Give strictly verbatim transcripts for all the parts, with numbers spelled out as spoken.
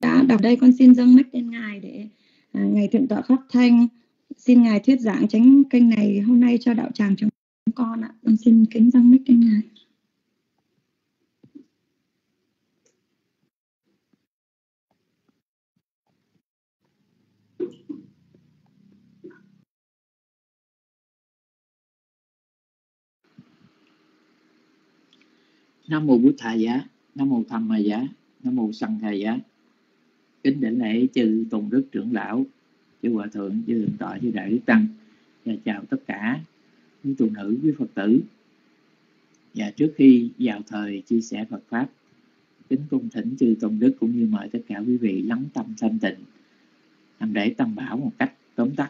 đọc đây con xin dâng mic lên ngài để à, ngài thượng tọa pháp thanh xin ngài thuyết giảng chánh kênh này hôm nay cho đạo tràng chúng con ạ. Con xin kính dâng mic lên ngài. Nam mô Bụt Thầy Giá, Nam mô Tham Ma Giá, Nam mô Sanh Thầy Giá. Kính đảnh lễ chư tôn đức trưởng lão, chư hòa thượng, chư thượng tọa, chư đại đức tăng, và chào tất cả quý tu nữ, quý Phật tử. Và trước khi vào thời chia sẻ Phật pháp, kính cung thỉnh chư tôn đức cũng như mời tất cả quý vị lắng tâm thanh tịnh, làm để tâm bảo một cách tóm tắt.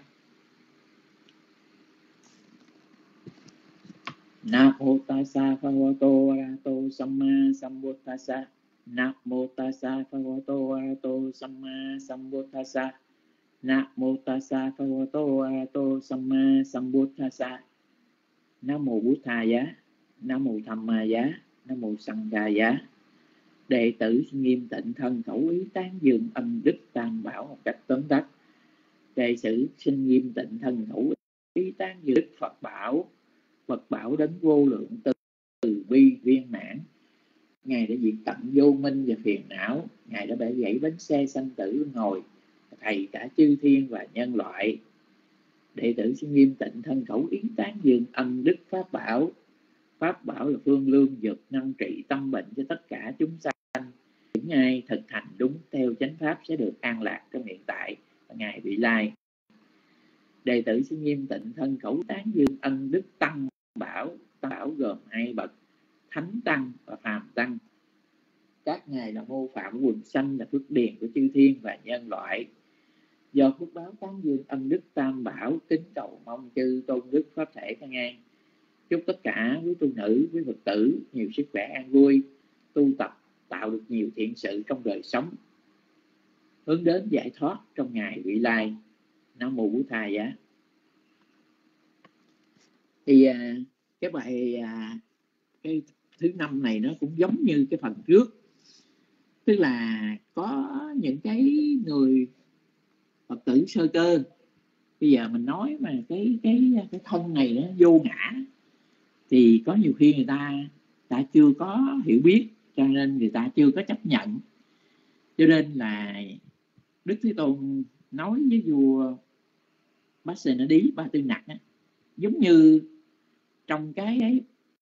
Nam mô tassa bhagavato arahato samma sambuddhassa. Nam mô tassa bhagavato arahato samma sambuddhassa. Nam mô tassa bhagavato arahato samma sambuddhassa. Nam mô Bụt Thầy Giá, Nam mô Tham Ma Giá, Nam mô Sanh Thầy Giá. Đệ tử xin nghiêm tịnh thân khẩu ý tán dương ân đức tam bảo một cách tóm tắt. Đệ tử xin nghiêm tịnh thân khẩu ý tán dương đức Phật bảo. Phật bảo đến vô lượng từ, từ bi viên mãn. Ngài đã diệt tận vô minh và phiền não. Ngài đã bẻ gãy bánh xe sanh tử ngồi, thầy cả chư thiên và nhân loại. Đệ tử xin nghiêm tịnh thân khẩu ý tán dương ân đức pháp bảo. Pháp bảo là phương lương dược năng trị tâm bệnh cho tất cả chúng sanh. Những ai thực hành đúng theo chánh pháp sẽ được an lạc trong hiện tại và ngày vị lai. Đệ tử xin nghiêm tịnh thân khẩu tán dương ân đức tăng bảo. Tăng bảo gồm hai bậc, thánh tăng và phàm tăng. Các ngài là mô phạm quần sanh, là phước điền của chư thiên và nhân loại. Do phước báo tán dương ân đức tam bảo, kính cầu mong chư tôn đức pháp thể căn an. Chúc tất cả quý tu nữ, quý Phật tử nhiều sức khỏe an vui, tu tập tạo được nhiều thiện sự trong đời sống, hướng đến giải thoát trong ngày vị lai. Nam mô Bụt Thầy Giá. Thì cái bài cái thứ năm này nó cũng giống như cái phần trước, tức là có những cái người Phật tử sơ cơ. Bây giờ mình nói mà cái cái cái thân này nó vô ngã, thì có nhiều khi người ta ta chưa có hiểu biết, cho nên người ta chưa có chấp nhận. Cho nên là Đức Thế Tôn nói với vua Bát Sê Na Đí Ba Tư Nặc á, giống như trong cái cái,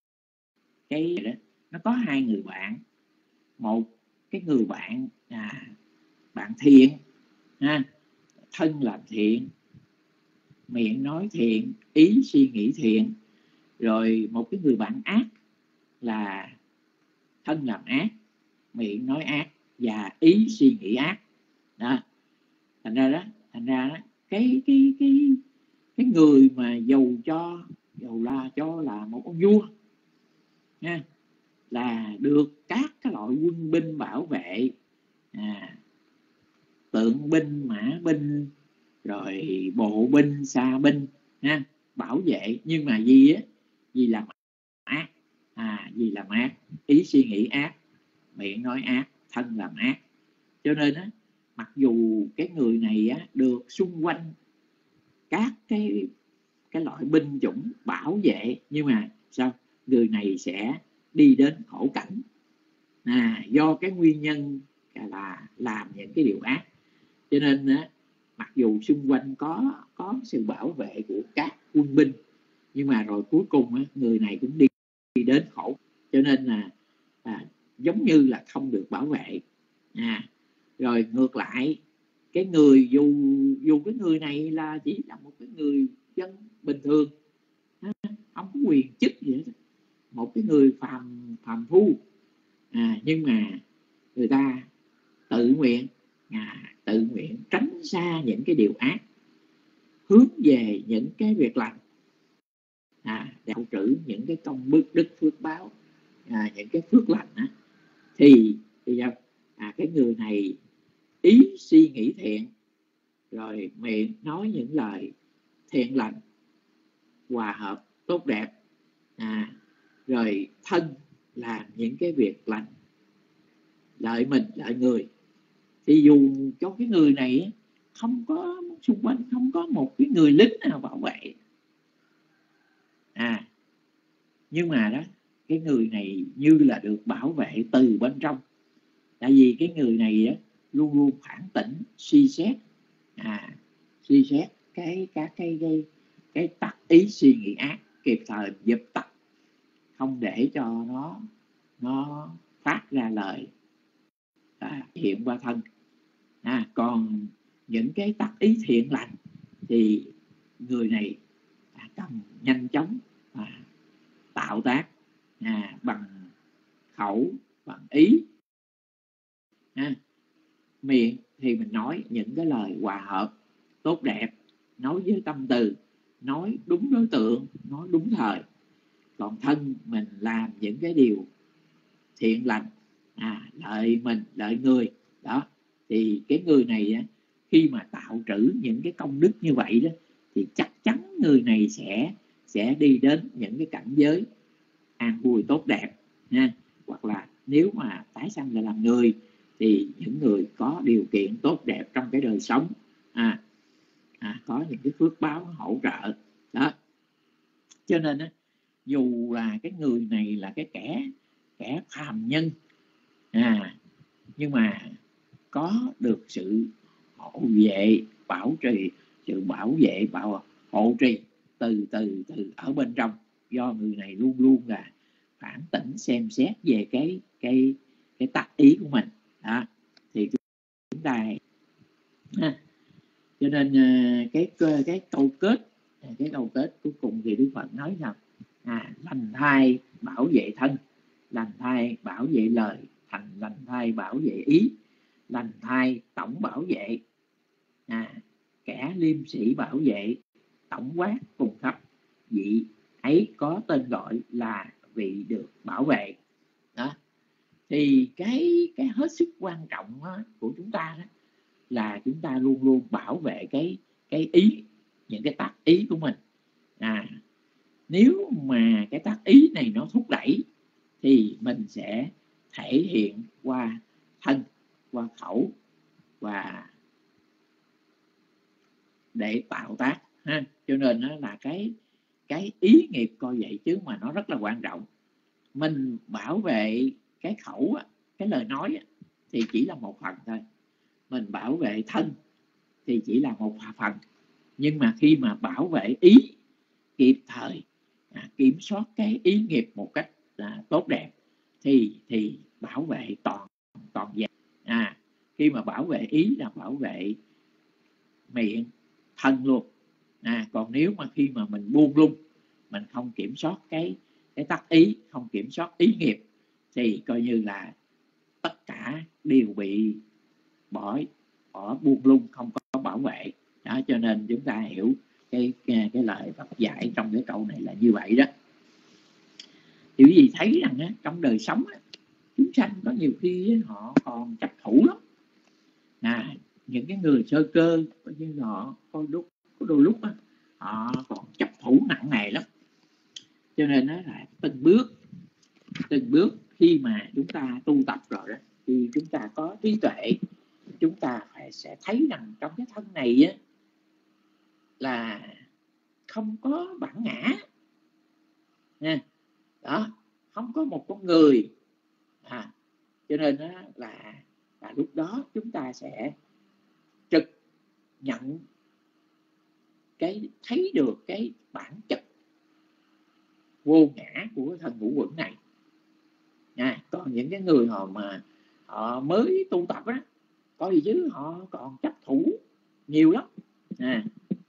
cái đó, nó có hai người bạn. Một cái người bạn à, bạn thiện ha, thân làm thiện, miệng nói thiện, ý suy nghĩ thiện. Rồi một cái người bạn ác là thân làm ác, miệng nói ác và ý suy nghĩ ác. Đó. Thành ra đó, thành ra đó, cái cái cái cái người mà giàu cho giàu là cho là một ông vua nha, là được các cái loại quân binh bảo vệ, à, tượng binh, mã binh, rồi bộ binh, xa binh ha, bảo vệ. Nhưng mà gì á, vì làm ác, à, vì làm ác, ý suy nghĩ ác, miệng nói ác, thân làm ác. Cho nên á, mặc dù cái người này á, được xung quanh các cái cái loại binh chủng bảo vệ, nhưng mà sao người này sẽ đi đến khổ cảnh, à, do cái nguyên nhân là làm những cái điều ác. Cho nên á, mặc dù xung quanh có có sự bảo vệ của các quân binh, nhưng mà rồi cuối cùng á, người này cũng đi, đi đến khổ. Cho nên là à, giống như là không được bảo vệ. À, rồi ngược lại, cái người dù dù cái người này là chỉ là một cái người dân bình thường, không có quyền chức gì hết, một cái người phàm phàm phu, à, nhưng mà người ta tự nguyện à, tự nguyện tránh xa những cái điều ác, hướng về những cái việc lành, à, để trữ những cái công đức đức phước báo, à, những cái phước lành á, thì thì à, cái người này ý suy nghĩ thiện, rồi miệng nói những lời thiện lành, hòa hợp tốt đẹp, à, rồi thân làm những cái việc lành, lợi mình lợi người, thì dù cho cái người này không có xung quanh không có một cái người lính nào bảo vệ, à nhưng mà đó cái người này như là được bảo vệ từ bên trong, tại vì cái người này á, luôn luôn phản tỉnh, suy xét, à suy xét cái các cái cái cái tắc ý suy nghĩ ác, kịp thời dập tắt, không để cho nó nó phát ra lời, à, hiện qua thân. À, còn những cái tắc ý thiện lành thì người này à, cần nhanh chóng à, tạo tác à, bằng khẩu, bằng ý, à, miệng thì mình nói những cái lời hòa hợp tốt đẹp, nói với tâm từ, nói đúng đối tượng, nói đúng thời. Còn thân mình làm những cái điều thiện lành, à, lợi mình, lợi người đó, thì cái người này á, khi mà tạo trữ những cái công đức như vậy đó, thì chắc chắn người này sẽ sẽ đi đến những cái cảnh giới an vui tốt đẹp nha. Hoặc là nếu mà tái sanh lại làm người thì những người có điều kiện tốt đẹp trong cái đời sống, à, à, có những cái phước báo hỗ trợ đó. Cho nên á, dù là cái người này là cái kẻ kẻ phàm nhân, à nhưng mà có được sự hộ vệ bảo trì, sự bảo vệ bảo hộ trì từ từ từ ở bên trong, do người này luôn luôn là phản tỉnh xem xét về cái cái cái tác ý của mình đó, thì chúng ta ha. Cho nên cái cái câu kết cái câu kết cuối cùng thì Đức Phật nói rằng à, lành thai bảo vệ thân, lành thai bảo vệ lời, thành lành thai bảo vệ ý, lành thai tổng bảo vệ, à, kẻ liêm sĩ bảo vệ, tổng quát cùng khắp, vị ấy có tên gọi là vị được bảo vệ đó. Thì cái cái hết sức quan trọng của chúng ta đó là chúng ta luôn luôn bảo vệ cái cái ý, những cái tác ý của mình. À, nếu mà cái tác ý này nó thúc đẩy thì mình sẽ thể hiện qua thân, qua khẩu và để tạo tác ha. Cho nên nó là cái cái ý nghiệp coi vậy chứ mà nó rất là quan trọng. Mình bảo vệ cái khẩu, cái lời nói thì chỉ là một phần thôi, mình bảo vệ thân thì chỉ là một phần, nhưng mà khi mà bảo vệ ý kịp thời, à, kiểm soát cái ý nghiệp một cách à, tốt đẹp thì thì bảo vệ toàn toàn vẹn. À, khi mà bảo vệ ý là bảo vệ miệng, thân luôn. À, còn nếu mà khi mà mình buông lung, mình không kiểm soát cái cái tác ý, không kiểm soát ý nghiệp thì coi như là tất cả đều bị bỏ bỏ buông lung, không có bảo vệ đó. Cho nên chúng ta hiểu cái cái, cái lời Phật dạy trong cái câu này là như vậy đó. Thì quý vị thấy rằng á, trong đời sống á, chúng sanh có nhiều khi á, họ còn chấp thủ lắm. À, những cái người sơ cơ như họ có lúc có đôi lúc á, họ còn chấp thủ nặng nề lắm. Cho nên nó là từng bước từng bước khi mà chúng ta tu tập rồi đó, thì chúng ta có trí tuệ, chúng ta phải sẽ thấy rằng trong cái thân này á, là không có bản ngã nha, đó, không có một con người, à, cho nên đó là, là lúc đó chúng ta sẽ trực nhận cái thấy được cái bản chất vô ngã của cái thân ngũ uẩn này. À, còn những cái người họ mà họ mới tu tập á, có gì chứ họ còn chấp thủ nhiều lắm. À,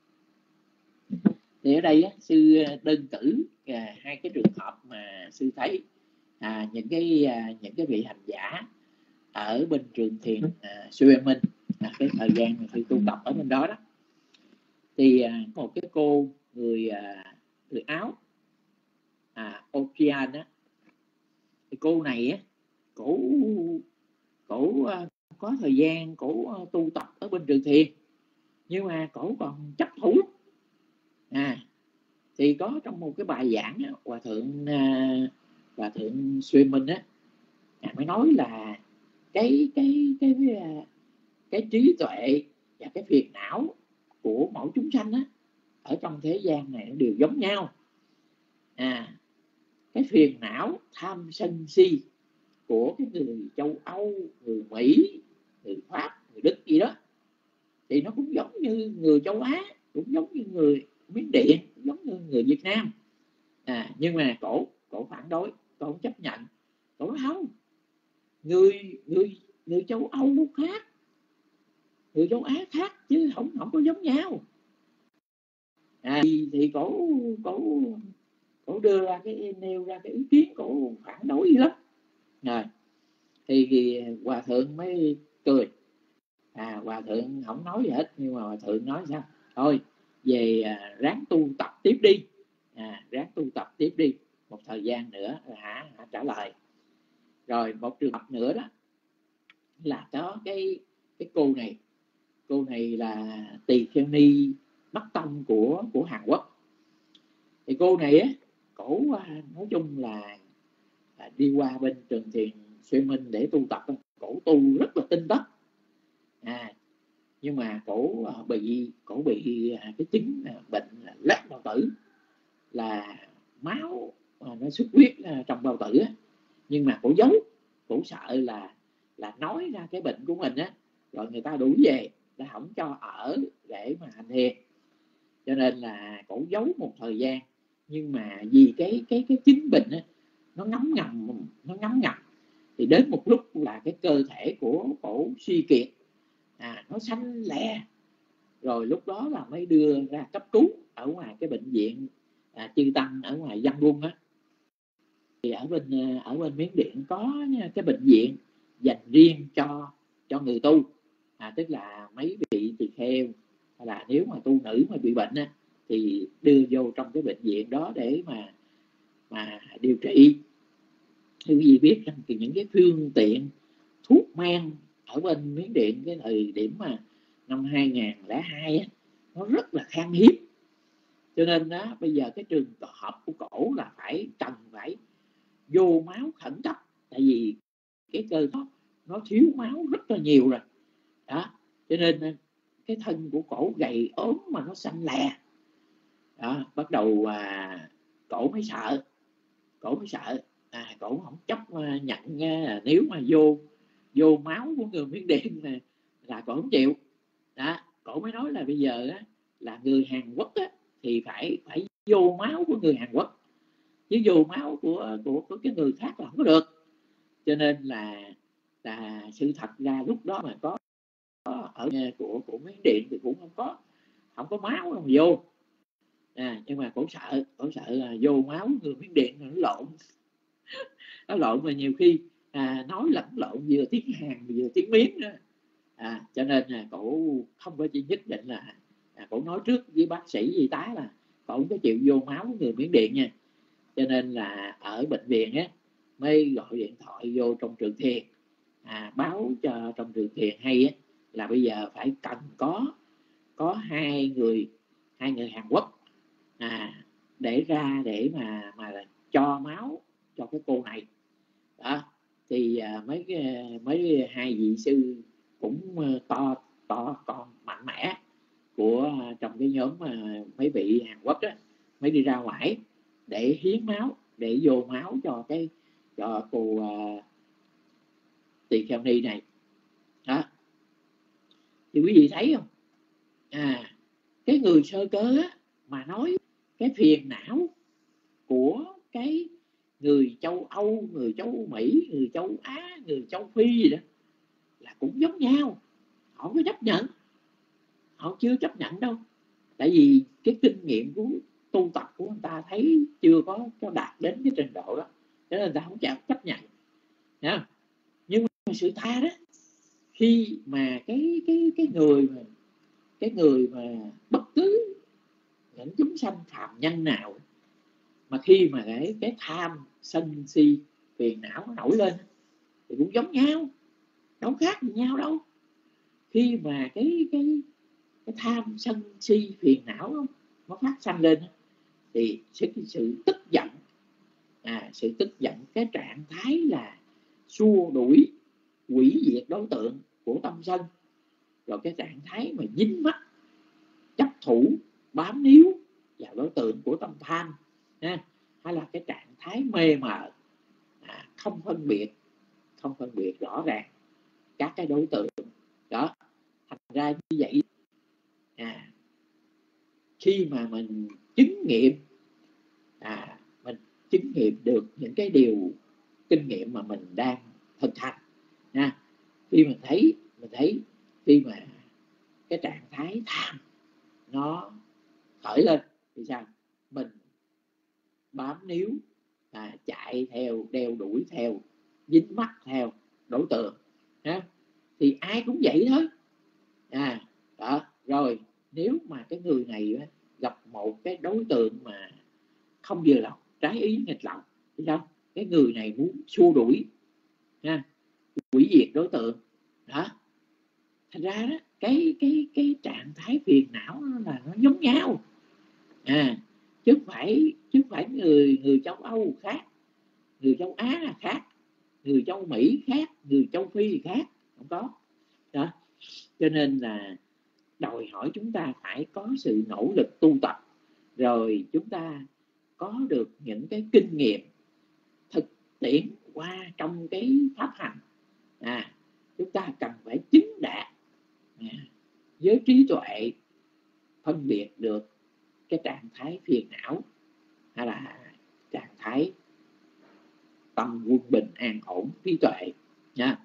thì ở đây á, sư đơn cử à, hai cái trường hợp mà sư thấy à, những cái à, những cái vị hành giả ở bên trường thiền à, Xuê Minh, à, cái thời gian mà sư tu tập ở bên đó đó, thì à, một cái cô người à, người Áo, à, Okian á, thì cô này á, cổ cổ à, có thời gian cổ à, tu tập ở bên trường thiền, nhưng mà cổ còn chấp thủ. À, thì có trong một cái bài giảng á, hòa thượng à, hòa thượng Xuê Minh á, à, mới nói là cái cái cái cái, cái trí tuệ và cái phiền não của mỗi chúng sanh á, ở trong thế gian này nó đều giống nhau. À, cái phiền não tham sân si của cái người châu Âu, người Mỹ, người Pháp, người Đức gì đó thì nó cũng giống như người châu Á, cũng giống như người Miến Điện, cũng giống như người Việt Nam. À, nhưng mà cổ cổ phản đối, cổ không chấp nhận. Cổ nói không, người người người châu Âu khác, người châu Á khác chứ không không có giống nhau. À, thì, thì cổ cổ cổ đưa ra cái nêu ra cái ý kiến, cổ phản đối gì lắm. Rồi thì, thì hòa thượng mới cười. À, hòa thượng không nói gì hết, nhưng mà hòa thượng nói sao? Thôi về à, ráng tu tập tiếp đi. À, ráng tu tập tiếp đi, một thời gian nữa là hả, hả trả lời. Rồi một trường hợp nữa đó là có cái cái cô này, cô này là tỳ kheo ni Bắc Tông của của Hàn Quốc. Thì cô này á, cổ nói chung là, là đi qua bên Trường Thiền Xuyên Minh để tu tập, cổ tu rất là tinh tấn. À, nhưng mà cổ bị cổ bị cái chứng bệnh loét bao tử, là máu nó xuất huyết trong bao tử á. Nhưng mà cổ giấu, cổ sợ là là nói ra cái bệnh của mình á, rồi người ta đuổi về, ta không cho ở để mà hành thiền, cho nên là cổ giấu một thời gian. Nhưng mà vì cái cái cái chứng bệnh á, nó ngấm ngầm, nó ngấm ngầm, thì đến một lúc là cái cơ thể của cổ suy kiệt, à, nó xanh lè, rồi lúc đó là mới đưa ra cấp cứu ở ngoài cái bệnh viện à, Chư Tăng ở ngoài Yangon á. Thì ở bên ở bên Miến Điện có cái bệnh viện dành riêng cho cho người tu, à, tức là mấy vị tỳ kheo là nếu mà tu nữ mà bị bệnh á, thì đưa vô trong cái bệnh viện đó để mà mà điều trị. Thì quý vị biết rằng thì những cái phương tiện thuốc men ở bên Miến Điện cái thời điểm mà năm hai nghìn không trăm lẻ hai á, nó rất là khan hiếm. Cho nên đó, bây giờ cái trường hợp của cổ là phải cần phải vô máu khẩn cấp, tại vì cái cơ nó, nó thiếu máu rất là nhiều rồi đó. Cho nên cái thân của cổ gầy ốm mà nó xanh lè đó. Bắt đầu à, cổ mới sợ, cổ mới sợ à, cổ không chấp nhận nha, nếu mà vô vô máu của người Miến Điện là, là cổ không chịu đó. Cổ mới nói là bây giờ á, là người Hàn Quốc á, thì phải phải vô máu của người Hàn Quốc, chứ vô máu của của, của cái người khác là không có được. Cho nên là là sự thật ra lúc đó mà có, có ở của của Miến Điện thì cũng không có không có máu đâu mà vô. À, nhưng mà cổ sợ, cổ sợ là vô máu người Miến Điện nó lộn nó lộn mà nhiều khi à, nói lẫn lộn vừa tiếng Hàn vừa tiếng Miến nữa. À, cho nên là cổ không có chỉ nhất định là à, cổ nói trước với bác sĩ y tá là cổ không có chịu vô máu người Miến Điện nha. Cho nên là ở bệnh viện á, mới gọi điện thoại vô trong Trường Thiền, à, báo cho trong Trường Thiền hay á, là bây giờ phải cần có có hai người hai người Hàn Quốc à, để ra để mà mà cho máu cho cái cô này đó. Thì à, mấy mấy hai vị sư cũng to to con mạnh mẽ của trong cái nhóm mà mấy vị Hàn Quốc đó, mới đi ra ngoài để hiến máu, để vô máu cho cái cho cô uh, tỳ kheo ni này đó. Thì quý vị thấy không, à, cái người sơ cơ á, mà nói cái phiền não của cái người châu Âu, người châu Mỹ, người châu Á, người châu Phi gì đó là cũng giống nhau. Họ không có chấp nhận, họ chưa chấp nhận đâu, tại vì cái kinh nghiệm của tu tập của người ta thấy chưa có, có đạt đến cái trình độ đó, cho nên người ta không chịu chấp nhận. Nha. Nhưng mà sự tha đó, khi mà cái cái cái người mà cái người mà bất cứ những chúng sanh phàm nhân nào mà khi mà cái cái tham sân si phiền não nó nổi lên thì cũng giống nhau, đâu khác gì nhau đâu. Khi mà cái cái cái tham sân si phiền não nó phát sanh lên thì sự, sự tức giận, à, sự tức giận, cái trạng thái là xua đuổi hủy diệt đối tượng của tâm sân, rồi cái trạng thái mà dính mắc, chấp thủ, bám níu vào đối tượng của tâm tham ha, hay là cái trạng thái mê mờ, à, không phân biệt không phân biệt rõ ràng các cái đối tượng đó. Thành ra như vậy, à, khi mà mình chứng nghiệm, à, mình chứng nghiệm được những cái điều kinh nghiệm mà mình đang thực hành nha. Khi mình thấy mình thấy khi mà cái trạng thái tham nó khởi lên thì sao? Mình bám níu, à, chạy theo, đeo đuổi theo, dính mắc theo đối tượng ha. Thì ai cũng vậy thôi. À, đó. Rồi nếu mà cái người này gặp một cái đối tượng mà không vừa lòng, trái ý nghịch lòng thì sao? Cái người này muốn xua đuổi ha, hủy diệt đối tượng đó. Thành ra đó, cái cái cái trạng thái phiền não là nó giống nhau, à, chứ phải chứ phải người người châu Âu khác, người châu Á là khác, người châu Mỹ khác, người châu Phi khác, không có đó. Cho nên là đòi hỏi chúng ta phải có sự nỗ lực tu tập, rồi chúng ta có được những cái kinh nghiệm thực tiễn qua trong cái pháp hành. À, chúng ta cần phải chứng đạt, à, với trí tuệ phân biệt được cái trạng thái phiền não hay là trạng thái tâm quân bình an ổn trí tuệ nha.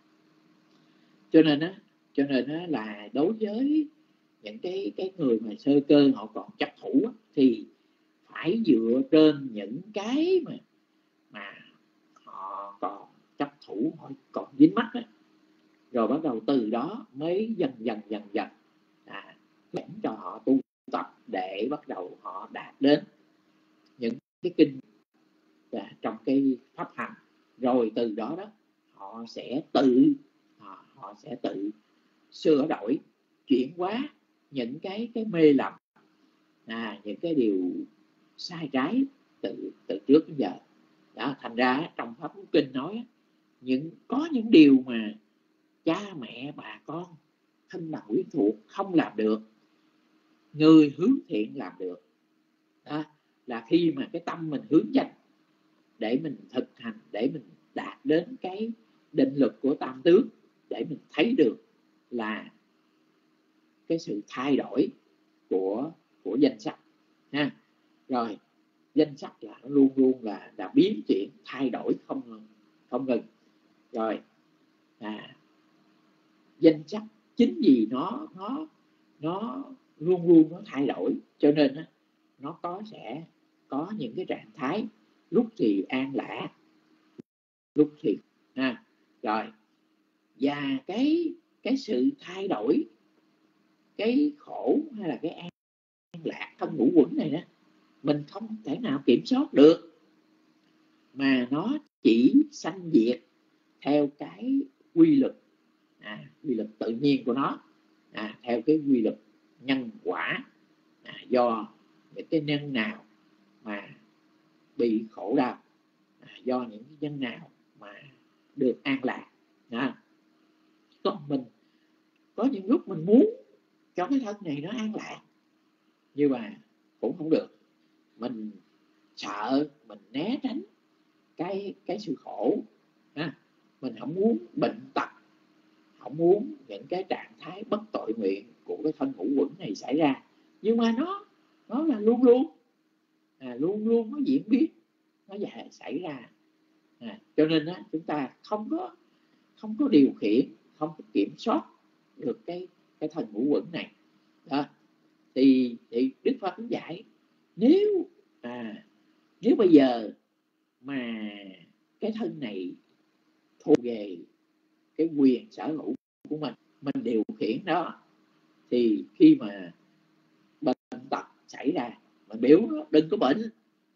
Cho nên á cho nên á là đối với những cái cái người mà sơ cơ họ còn chấp thủ á, thì phải dựa trên những cái mà mà họ còn chấp thủ, họ còn dính mắc á, rồi bắt đầu từ đó mới dần dần dần dần à, dẫn cho họ tu tập để bắt đầu họ đạt đến những cái kinh à, trong cái pháp hành. Rồi từ đó đó họ sẽ tự họ, họ sẽ tự sửa đổi, chuyển hóa những cái cái mê lầm, à, những cái điều sai trái từ từ trước đến giờ đó. Thành ra trong pháp Cú Kinh nói những có những điều mà cha mẹ bà con thân bằng quyến thuộc không làm được, người hướng thiện làm được đó. Là khi mà cái tâm mình hướng dành để mình thực hành, để mình đạt đến cái định lực của tam tướng, để mình thấy được là cái sự thay đổi của của danh sắc ha. Rồi danh sắc là nó luôn luôn là là biến chuyển, thay đổi không không ngừng. Rồi à, danh sắc chính vì nó nó nó luôn luôn nó thay đổi, cho nên á, nó có sẽ có những cái trạng thái lúc thì an lạc, lúc thì à, rồi và cái cái sự thay đổi, cái khổ hay là cái an lạc thân ngũ quẩn này đó, mình không thể nào kiểm soát được, mà nó chỉ sanh diệt theo cái quy luật, à, quy luật tự nhiên của nó, à, theo cái quy luật nhân quả, à, do những cái nhân nào mà bị khổ đau, à, do những cái nhân nào mà được an lạc. À, còn mình có những lúc mình muốn cho cái thân này nó an lạc, nhưng mà cũng không được, mình sợ, mình né tránh cái cái sự khổ, à, mình không muốn bệnh tật, không muốn những cái trạng thái bất tội nguyện của cái thân ngũ quẩn này xảy ra, nhưng mà nó nó là luôn luôn à, luôn luôn nó diễn biến, nó xảy ra. À, cho nên á, chúng ta không có không có điều khiển, không có kiểm soát được cái cái thân ngũ quẩn này đó. Thì, thì Đức Phật cũng dạy, nếu à, nếu bây giờ mà cái thân này thuộc về cái quyền sở hữu của mình, mình điều khiển đó, thì khi mà bệnh tật xảy ra, mình biểu nó đừng có bệnh,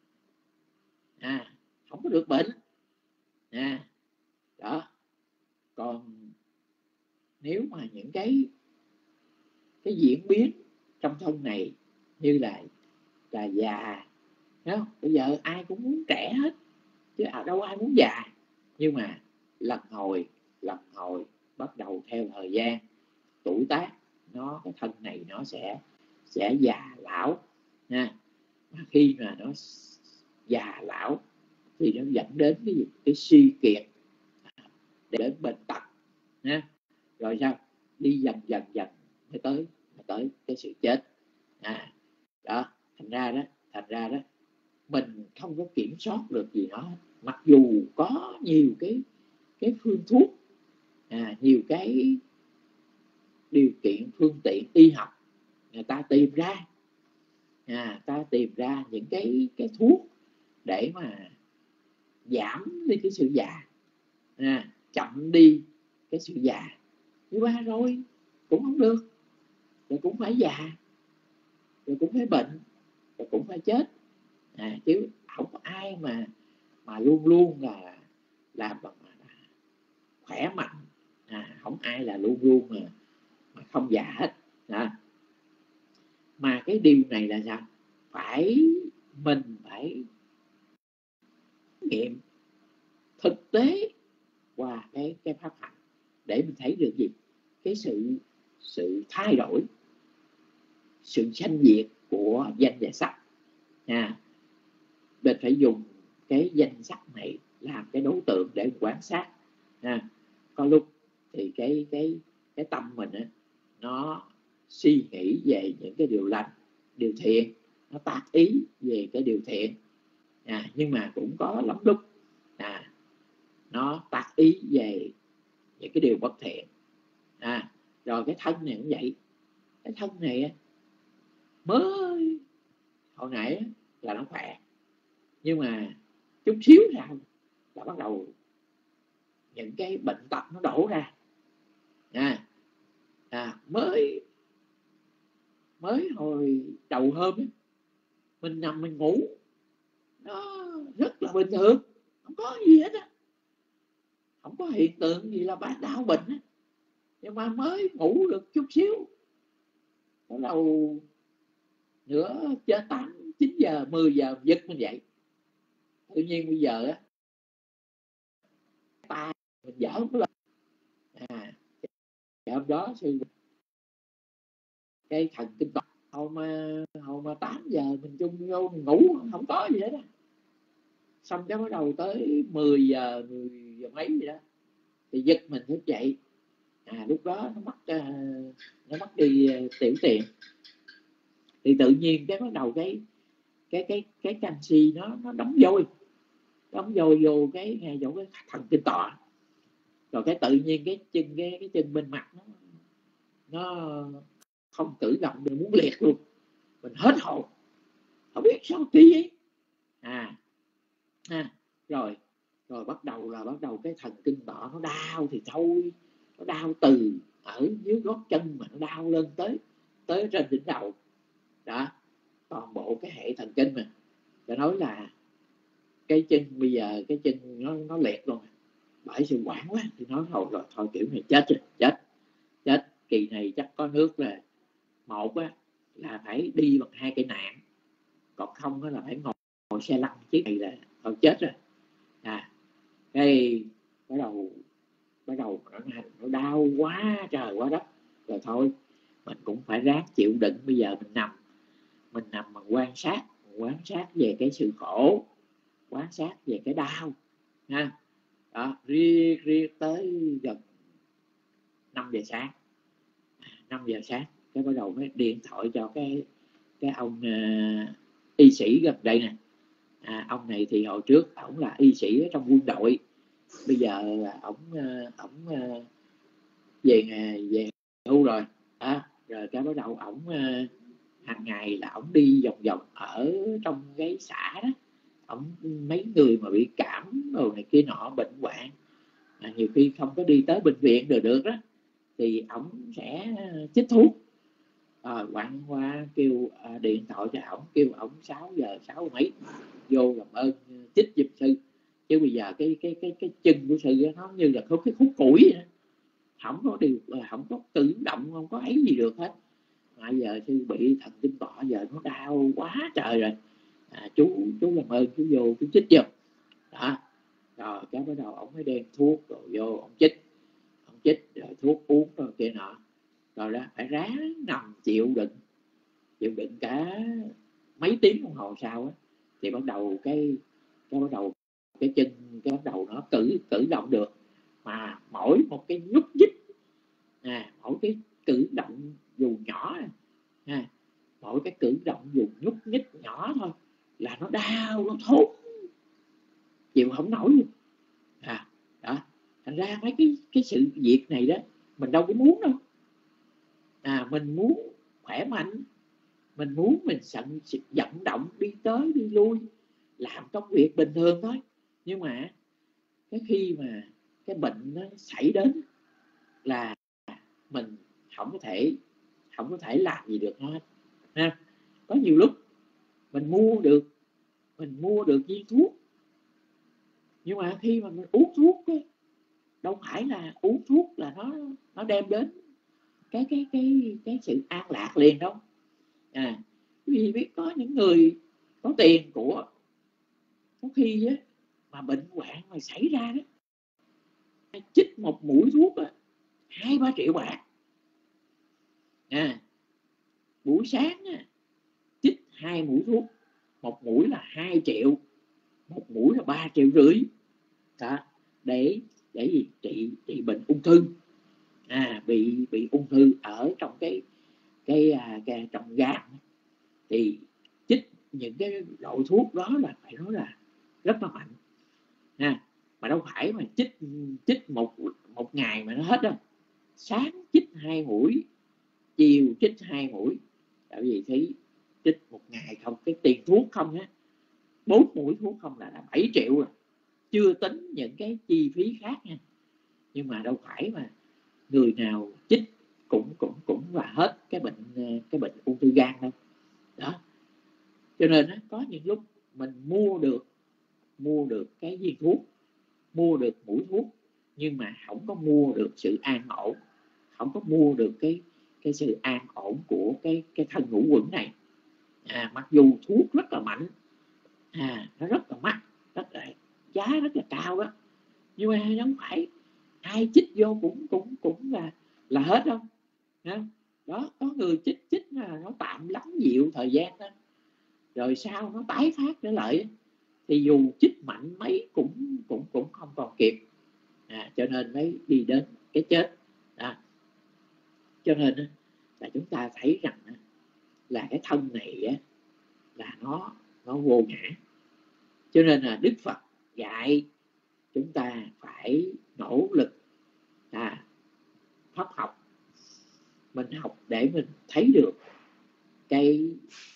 à, không có được bệnh, à, đó. Còn nếu mà những cái cái diễn biến trong thân này như là là già, không? Bây giờ ai cũng muốn trẻ hết, chứ à, đâu ai muốn già, nhưng mà lần hồi lần hồi bắt đầu theo thời gian tuổi tác, nó cái thân này nó sẽ sẽ già lão nha. Khi mà nó già lão thì nó dẫn đến cái gì? Cái suy kiệt, đến bệnh tật nha. Rồi sao? Đi dần dần dần mới tới mới tới cái sự chết. À, đó, thành ra đó, thành ra đó mình không có kiểm soát được gì đó, mặc dù có nhiều cái cái phương thuốc, à, nhiều cái điều kiện phương tiện y học người ta tìm ra, à, ta tìm ra những cái cái thuốc để mà giảm đi cái sự già, à, chậm đi cái sự già. Nhưng mà rồi cũng không được, rồi cũng phải già, rồi cũng phải bệnh, rồi cũng phải chết, à, chứ không có ai mà mà luôn luôn là làm bằng khỏe mạnh, à, không ai là luôn luôn mà, mà không già hết. À, mà cái điều này là sao? Phải mình phải nghiệm thực tế qua cái cái pháp hành để mình thấy được gì? Cái sự sự thay đổi, sự sanh diệt của danh và sắc. À, mình phải dùng cái danh sắc này làm cái đối tượng để quan sát. À, có lúc thì cái cái cái tâm mình á, nó suy nghĩ về những cái điều lành, điều thiện, nó tác ý về cái điều thiện, à, nhưng mà cũng có lắm lúc à, nó tác ý về những cái điều bất thiện. À, rồi cái thân này cũng vậy, cái thân này mới hồi nãy là nó khỏe, nhưng mà chút xíu sao là bắt đầu những cái bệnh tật nó đổ ra. À, à, mới mới hồi đầu hôm ấy, mình nằm mình ngủ nó rất là bình thường, không có gì hết á, không có hiện tượng gì là bán đau bệnh á. Nhưng mà mới ngủ được chút xíu, bắt đầu nửa chơi tám chín giờ mười giờ giật mình dậy, tự nhiên bây giờ á ta mình dở không lên. À, hôm đó sư cái thần kinh tọa hồi mà hồi mà tám giờ mình chung vô mình ngủ không có gì hết á, xong cái bắt đầu tới mười giờ mười giờ mấy gì đó thì giật mình thức dậy. À, lúc đó nó mất uh, nó mất đi uh, tiểu tiện, thì tự nhiên cái bắt đầu cái cái cái cái canxi nó nó đóng vôi đóng vôi vô cái ngay chỗ cái thần kinh tọa, rồi cái tự nhiên cái chân cái cái chân bên mặt nó nó không cử động được, muốn liệt luôn. Mình hết hồn, không biết sao kỳ vậy. À, à rồi rồi bắt đầu là bắt đầu cái thần kinh tọa nó đau thì thôi, nó đau từ ở dưới gót chân mà nó đau lên tới tới trên đỉnh đầu đó, toàn bộ cái hệ thần kinh mà phải nói là cái chân bây giờ cái chân nó nó liệt luôn, bởi sự quản quá thì nói thôi rồi thôi kiểu này chết rồi, chết chết kỳ này chắc có nước là một á là phải đi bằng hai cây nạn, còn không là phải ngồi, ngồi xe lăn, chiếc này là thôi chết rồi. À, cái bắt đầu bắt đầu nó, nó đau quá trời quá đất, rồi thôi mình cũng phải ráng chịu đựng. Bây giờ mình nằm mình nằm mà quan sát quan sát về cái sự khổ, quan sát về cái đau ha. Đó, riết riết tới gần năm giờ sáng, năm giờ sáng cái bắt đầu mới điện thoại cho cái cái ông uh, y sĩ gần đây nè. À, ông này thì hồi trước ổng là y sĩ ở trong quân đội, bây giờ ổng ổng uh, về về hưu rồi. À, rồi cái bắt đầu ổng uh, hàng ngày là ổng đi vòng vòng ở trong cái xã đó, ổng mấy người mà bị cảm rồi này kia nọ bệnh hoạn, à, nhiều khi không có đi tới bệnh viện được được đó thì ổng sẽ chích thuốc. À, quặn qua kêu à, điện thoại cho ổng, kêu ổng sáu giờ sáu mấy vô làm ơn chích giùm sư, chứ bây giờ cái cái cái cái chân của sư nó như là có cái khúc củi vậy, không có điều không có tự động, không có ấy gì được hết. Mà giờ sư bị thần kinh tọa giờ nó đau quá trời rồi. À, chú chú làm ơn chú vô chú chích giùm đó. Rồi cái bắt đầu ổng mới đem thuốc rồi vô ổng chích, ổng chích rồi thuốc uống rồi kia nọ. rồi đó phải ráng nằm chịu đựng, chịu đựng cả mấy tiếng đồng hồ sau á, thì bắt đầu cái cái bắt đầu cái chân cái bắt đầu nó cử cử động được. Mà mỗi một cái nhúc nhích, à, mỗi cái cử động dù nhỏ, à, mỗi cái cử động dù nhúc nhích nhỏ thôi là nó đau, nó thốn, chịu không nổi luôn. À, đó, thành ra mấy cái cái sự việc này đó mình đâu có muốn đâu. À, mình muốn khỏe mạnh, mình muốn mình sẵn vận động đi tới đi lui, làm công việc bình thường thôi. Nhưng mà cái khi mà cái bệnh nó xảy đến là mình không có thể không có thể làm gì được nó hết. Ha. Có nhiều lúc mình mua được mình mua được viên thuốc, nhưng mà khi mà mình uống thuốc ấy, đâu phải là uống thuốc là nó nó đem đến cái cái cái cái sự an lạc liền đâu. À, vì biết có những người có tiền của, có khi á, mà bệnh hoạn mà xảy ra đó, chích một mũi thuốc á, hai ba triệu bạc. À, buổi sáng á, chích hai mũi thuốc, một mũi là hai triệu, một mũi là ba triệu rưỡi. Đó, để để gì trị trị bệnh ung thư. À, bị bị ung thư ở trong cái cái, à, cái trong gan, thì chích những cái loại thuốc đó là phải nói là rất là mạnh. À, mà đâu phải mà chích chích một một ngày mà nó hết đâu. Sáng chích hai mũi, chiều chích hai mũi. Tại vì thấy chích một ngày không, cái tiền thuốc không á, bốn mũi thuốc không là, là bảy triệu rồi, chưa tính những cái chi phí khác nha. Nhưng mà đâu phải mà người nào chích cũng cũng cũng là hết cái bệnh cái bệnh ung thư gan đâu. Đó, cho nên đó, có những lúc mình mua được mua được cái viên thuốc, mua được mũi thuốc, nhưng mà không có mua được sự an ổn, không có mua được cái cái sự an ổn của cái cái thân ngũ quẩn này. À, mặc dù thuốc rất là mạnh, à, nó rất là mắc, rất là giá rất là cao đó, nhưng mà không phải ai chích vô cũng cũng cũng là là hết đâu. Đó, có người chích chích là nó tạm lắng dịu thời gian đó, rồi sau nó tái phát trở lại, thì dù chích mạnh mấy cũng cũng cũng không còn kịp. À, cho nên mới đi đến cái chết. À, cho nên là chúng ta thấy rằng là cái thân này là nó nó vô ngã. Cho nên là Đức Phật dạy chúng ta phải nỗ lực, à, pháp học. Mình học để mình thấy được cái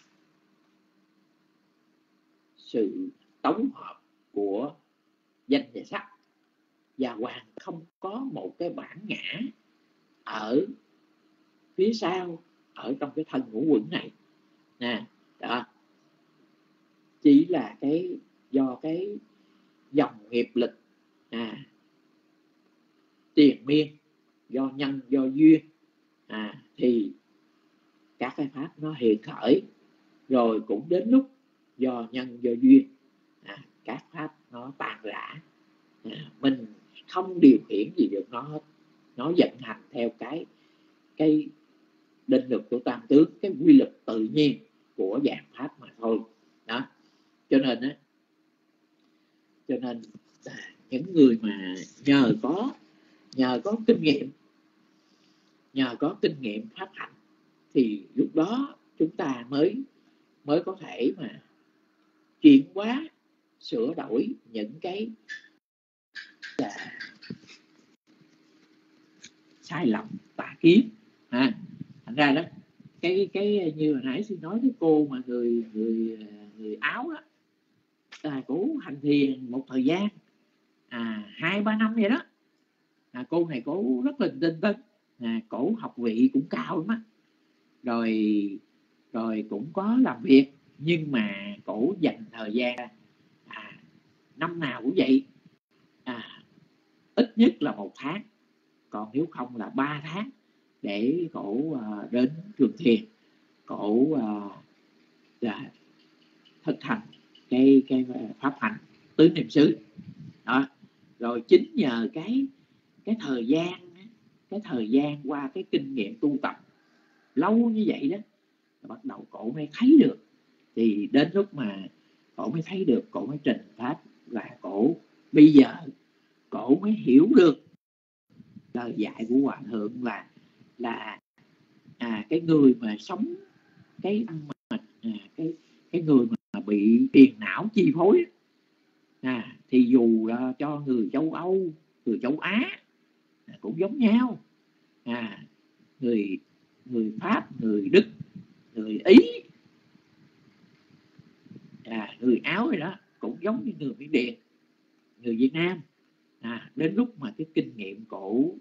sự tổng hợp của danh và sắc, và hoàn không có một cái bản ngã ở phía sau, ở trong cái thân ngũ quẩn này nè. Đó, chỉ là cái do cái dòng nghiệp lực, à, tiền miên, do nhân do duyên, à, thì các cái pháp nó hiện khởi, rồi cũng đến lúc do nhân do duyên, à, các pháp nó tàn rã. À, mình không điều khiển gì được nó hết, nó vận hành theo cái cái định lực của tam tướng, cái quy luật tự nhiên của dạng pháp mà thôi. Đó, cho nên á, cho nên à, những người mà nhờ có nhờ có kinh nghiệm nhờ có kinh nghiệm pháp hạnh, thì lúc đó chúng ta mới mới có thể mà chuyển hóa, sửa đổi những cái là sai lầm tà kiến. À, thành ra đó, cái cái như hồi nãy xin nói cái cô mà người người người Áo đó, à, cổ hành thiền một thời gian, à, hai ba năm vậy đó. À, cô này cổ rất là tinh tấn, à, cổ học vị cũng cao lắm á, rồi rồi cũng có làm việc, nhưng mà cổ dành thời gian, à, năm nào cũng vậy, à, ít nhất là một tháng, còn nếu không là ba tháng, để cổ uh, đến trường thiền, cổ uh, là thực hành cái cái pháp hành tứ niệm xứ đó. Rồi chính nhờ cái cái thời gian cái thời gian, qua cái kinh nghiệm tu tập lâu như vậy đó, bắt đầu cổ mới thấy được. Thì đến lúc mà cổ mới thấy được, cổ mới trình pháp là cổ bây giờ cổ mới hiểu được lời dạy của Hòa Thượng là là à, cái người mà sống cái mà à, cái cái người mà bị phiền não chi phối à, thì dù là cho người châu Âu, người châu Á à, cũng giống nhau à, người người Pháp, người Đức, người Ý à, người Áo rồi đó, cũng giống như người Miến Điện, người Việt Nam à, đến lúc mà cái kinh nghiệm cổ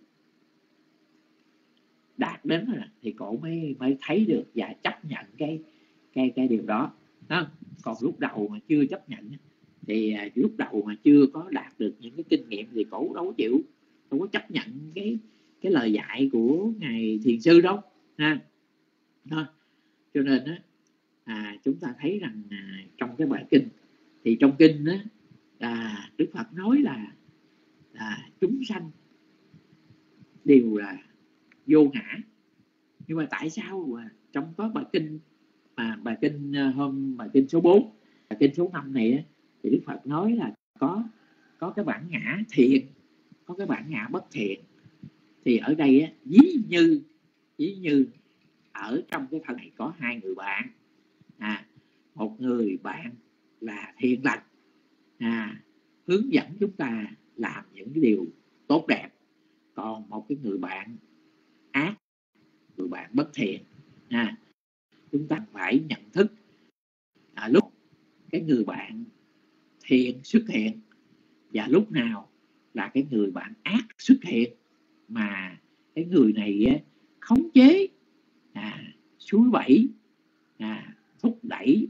đạt đến rồi thì cổ mới mới thấy được và chấp nhận cái cái cái điều đó. Không? Còn lúc đầu mà chưa chấp nhận thì à, lúc đầu mà chưa có đạt được những cái kinh nghiệm thì cổ đâu có chịu, đâu có chấp nhận cái cái lời dạy của ngài thiền sư đâu ha. Thôi, cho nên á, à, chúng ta thấy rằng à, trong cái bài kinh thì trong kinh á, à, Đức Phật nói là à, chúng sanh đều là vô ngã, nhưng mà tại sao mà trong có bài kinh mà bài kinh hôm bài kinh số bốn, bài kinh số năm này á, thì Đức Phật nói là có có cái bản ngã thiện, có cái bản ngã bất thiện. Thì ở đây á, ví như ví như ở trong cái thân này có hai người bạn à, một người bạn là thiện lành à, hướng dẫn chúng ta làm những cái điều tốt đẹp, còn một cái người bạn ác, người bạn bất thiện à, chúng ta phải nhận thức à, lúc cái người bạn thiện xuất hiện và lúc nào là cái người bạn ác xuất hiện, mà cái người này á, khống chế à, suối bẫy à, thúc đẩy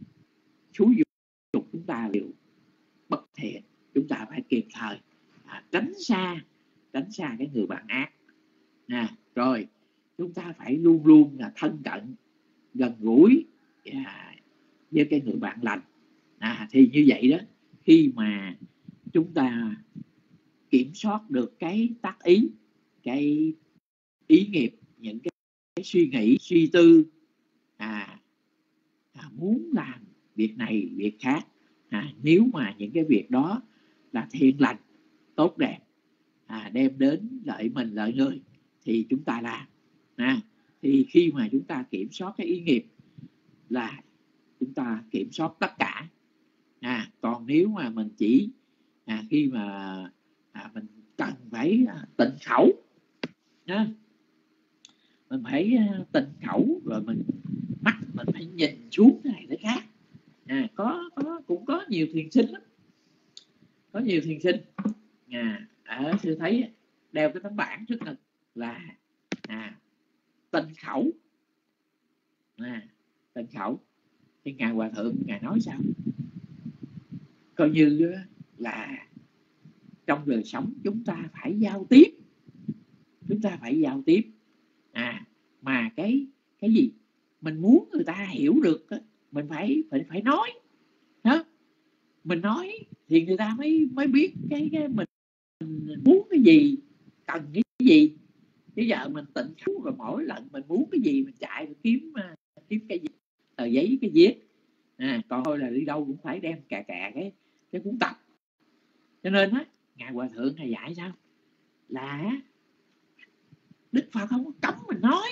xúi dục chúng ta đều bất thiện. Chúng ta phải kịp thời à, tránh xa tránh xa cái người bạn ác à, rồi chúng ta phải luôn luôn là thân cận gần gũi à, với cái người bạn lành à, thì như vậy đó, khi mà chúng ta kiểm soát được cái tác ý, cái ý nghiệp, những cái, cái suy nghĩ suy tư à, à, muốn làm việc này việc khác à, nếu mà những cái việc đó là thiện lành tốt đẹp à, đem đến lợi mình lợi người thì chúng ta làm à, thì khi mà chúng ta kiểm soát cái ý nghiệp là chúng ta kiểm soát tất cả à, còn nếu mà mình chỉ à, khi mà à, mình cần phải à, tịnh khẩu à, mình phải à, tịnh khẩu, rồi mình mắt mình phải nhìn xuống cái này cái khác à, có có cũng có nhiều thiền sinh lắm, có nhiều thiền sinh à, ở sư thấy đeo cái tấm bảng trước ngực là à, tịnh khẩu à, tịnh khẩu. Thì ngài Hòa Thượng ngài nói sao, coi như là trong đời sống chúng ta phải giao tiếp, chúng ta phải giao tiếp à, mà cái cái gì mình muốn người ta hiểu được mình phải phải phải nói đó, mình nói thì người ta mới mới biết cái, cái mình, mình muốn cái gì, cần cái gì. Chứ giờ mình tịnh khẩu rồi mỗi lần mình muốn cái gì mình chạy mình kiếm kiếm cái gì, tờ giấy cái viết à, còn thôi là đi đâu cũng phải đem cà cà cái cái cuốn tập. Cho nên á, ngài Hòa Thượng thầy dạy sao là Đức Phật không có cấm mình nói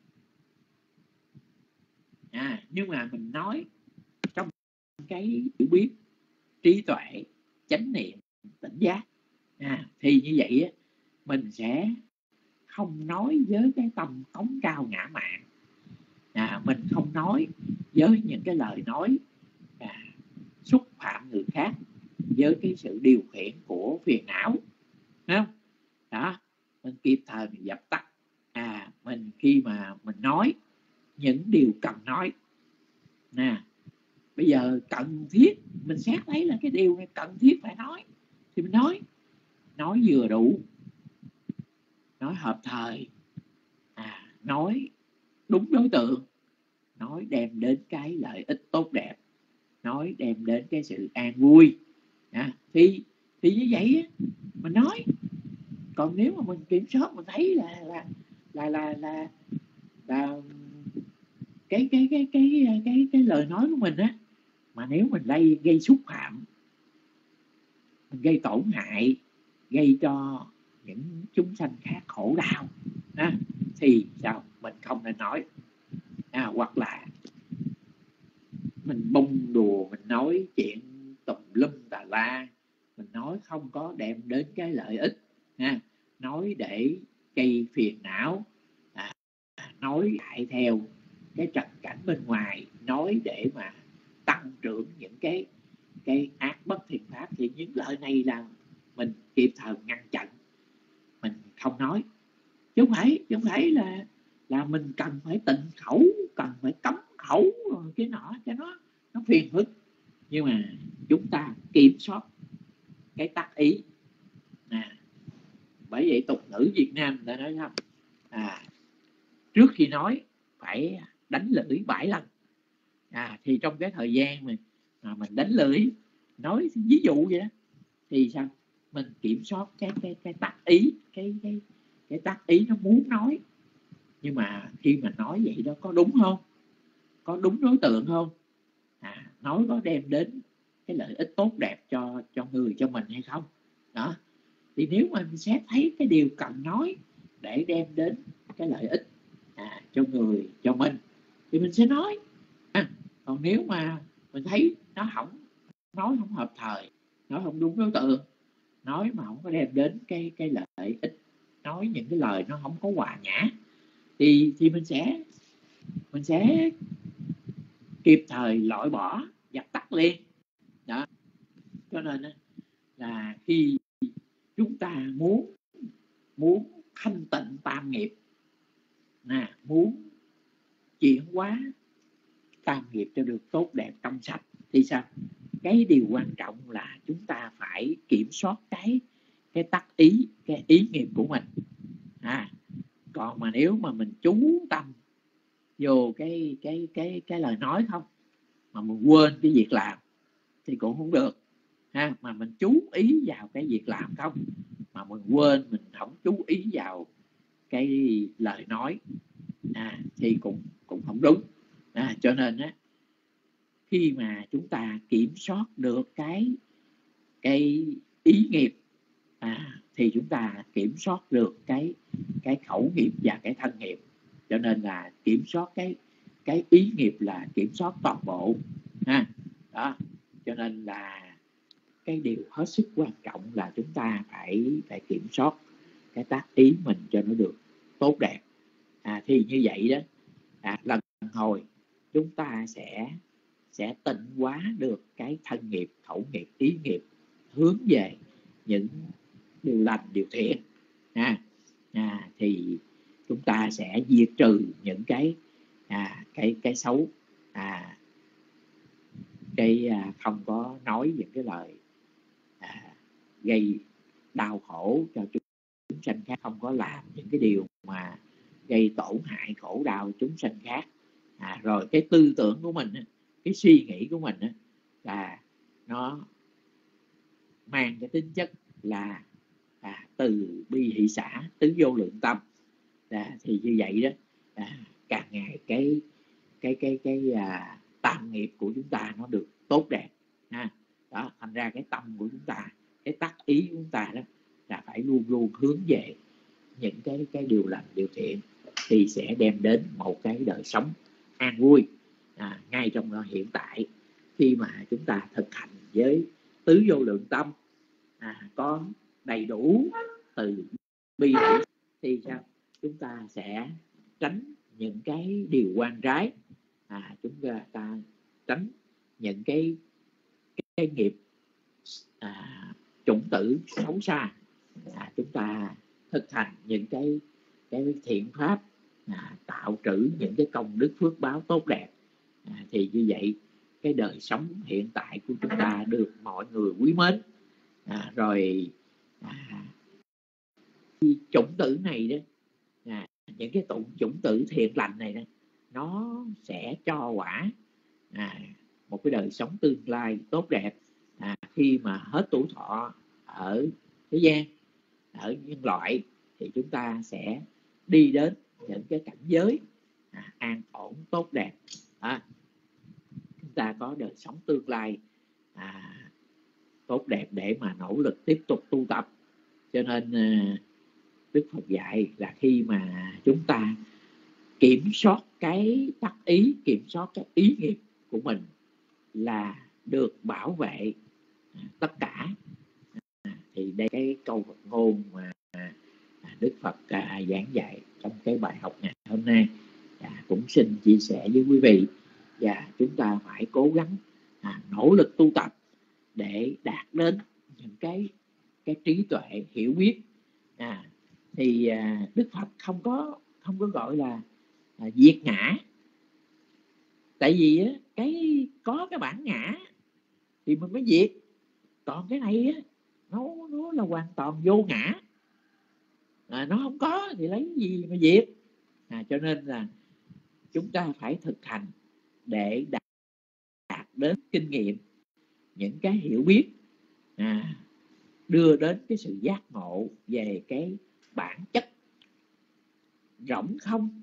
à, nhưng mà mình nói trong cái hiểu biết, trí tuệ, chánh niệm, tỉnh giác à, thì như vậy á, mình sẽ không nói với cái tâm cống cao ngã mạn à, mình không nói với những cái lời nói à, xúc phạm người khác với cái sự điều khiển của phiền não, thấy không? Đó, mình kịp thời mình dập tắt à, mình khi mà mình nói những điều cần nói nè, bây giờ cần thiết mình xét thấy là cái điều này cần thiết phải nói thì mình nói, nói vừa đủ, nói hợp thời à, nói đúng đối tượng, nói đem đến cái lợi ích tốt đẹp, nói đem đến cái sự an vui à, thì thì như vậy mình nói. Còn nếu mà mình kiểm soát, mình thấy là là là là là, là cái cái cái cái cái cái lời nói của mình á, mà nếu mình gây gây xúc phạm, mình gây tổn hại, gây cho những chúng sanh khác khổ đau à, thì sao mình không nên nói. À, hoặc là mình bông đùa, mình nói chuyện tùm lum tà la, mình nói không có đem đến cái lợi ích ha, nói để gây phiền não, à, nói lại theo cái trần cảnh bên ngoài, nói để mà tăng trưởng những cái cái ác bất thiện pháp, thì những lời này là mình kịp thời ngăn chặn, mình không nói. Chứ không phải chứ không phải là là mình cần phải tịnh khẩu, cần phải cấm khẩu rồi cái nọ cho nó nó phiền phức. Nhưng mà chúng ta kiểm soát cái tác ý à. Bởi vậy tục ngữ Việt Nam đã nói không, à, trước khi nói phải đánh lưỡi bảy lần. À, thì trong cái thời gian mình mà mình đánh lưỡi, nói ví dụ vậy đó, thì sao mình kiểm soát cái cái cái tác ý, cái cái cái tác ý nó muốn nói. Nhưng mà khi mà nói vậy đó có đúng không, có đúng đối tượng không, à, nói có đem đến cái lợi ích tốt đẹp cho cho người, cho mình hay không đó. Thì nếu mà mình sẽ thấy cái điều cần nói để đem đến cái lợi ích à, cho người, cho mình, thì mình sẽ nói à. Còn nếu mà mình thấy nó không, nói không hợp thời, nói không đúng đối tượng, nói mà không có đem đến cái cái lợi ích, nói những cái lời nó không có hòa nhã, thì thì mình sẽ mình sẽ kịp thời loại bỏ, dập tắt liền đó. Cho nên là khi chúng ta muốn muốn thanh tịnh tam nghiệp, à, muốn chuyển hóa tam nghiệp cho được tốt đẹp trong sạch, thì sao cái điều quan trọng là chúng ta phải kiểm soát cái cái tác ý, cái ý nghiệp của mình à. Còn mà nếu mà mình chú tâm vô cái cái cái cái lời nói không, mà mình quên cái việc làm thì cũng không được ha. Mà mình chú ý vào cái việc làm không, mà mình quên, mình không chú ý vào cái lời nói à, thì cũng cũng không đúng à. Cho nên á, khi mà chúng ta kiểm soát được cái cái ý nghiệp à, thì chúng ta kiểm soát được cái cái khẩu nghiệp và cái thân nghiệp. Cho nên là kiểm soát cái cái ý nghiệp là kiểm soát toàn bộ ha đó. Cho nên là cái điều hết sức quan trọng là chúng ta phải phải kiểm soát cái tác ý mình cho nó được tốt đẹp à. Thì như vậy đó à, lần hồi chúng ta sẽ sẽ tịnh hóa được cái thân nghiệp, khẩu nghiệp, ý nghiệp, hướng về những điều lành, điều thiện à, à, thì chúng ta sẽ diệt trừ những cái à, cái cái xấu à, cái à, không có nói những cái lời à, gây đau khổ cho chúng sanh khác, không có làm những cái điều mà gây tổn hại khổ đau chúng sanh khác à. Rồi cái tư tưởng của mình, cái suy nghĩ của mình là nó mang cái tính chất là à, từ bi hỷ xã, tứ vô lượng tâm à. Thì như vậy đó à, càng ngày cái cái cái cái à, tam nghiệp của chúng ta nó được tốt đẹp ha đó. Thành ra cái tâm của chúng ta, cái tác ý của chúng ta đó là phải luôn luôn hướng về những cái cái điều lành, điều thiện, thì sẽ đem đến một cái đời sống an vui à, ngay trong hiện tại. Khi mà chúng ta thực hành với tứ vô lượng tâm à, có đầy đủ từ bi hỷ, thì sao chúng ta sẽ tránh những cái điều oan trái à, chúng ta tránh những cái cái nghiệp à, chủng tử xấu xa à. Chúng ta thực hành những cái cái thiện pháp à, tạo trữ những cái công đức phước báo tốt đẹp à, thì như vậy cái đời sống hiện tại của chúng ta được mọi người quý mến à. Rồi à, chủng tử này đó à, những cái tụng chủng tử thiện lành này đó, nó sẽ cho quả à, một cái đời sống tương lai tốt đẹp à, khi mà hết tuổi thọ ở thế gian ở nhân loại thì chúng ta sẽ đi đến những cái cảnh giới à, an ổn tốt đẹp. À, chúng ta có đời sống tương lai à, tốt đẹp để mà nỗ lực tiếp tục tu tập. Cho nên à, Đức Phật dạy là khi mà chúng ta kiểm soát cái tác ý, kiểm soát cái ý nghiệp của mình là được bảo vệ à, tất cả. À, thì đây cái câu Phật ngôn mà à, Đức Phật à, giảng dạy trong cái bài học ngày hôm nay à, cũng xin chia sẻ với quý vị. Và chúng ta phải cố gắng à, nỗ lực tu tập để đạt đến những cái cái trí tuệ hiểu biết. À, thì à, Đức Phật không có không có gọi là à, diệt ngã. Tại vì á, cái có cái bản ngã thì mình mới diệt. Còn cái này á, nó nó là hoàn toàn vô ngã. À, nó không có thì lấy gì mà diệt. À, cho nên là chúng ta phải thực hành để đạt, đạt đến kinh nghiệm, những cái hiểu biết à, đưa đến cái sự giác ngộ về cái bản chất rỗng không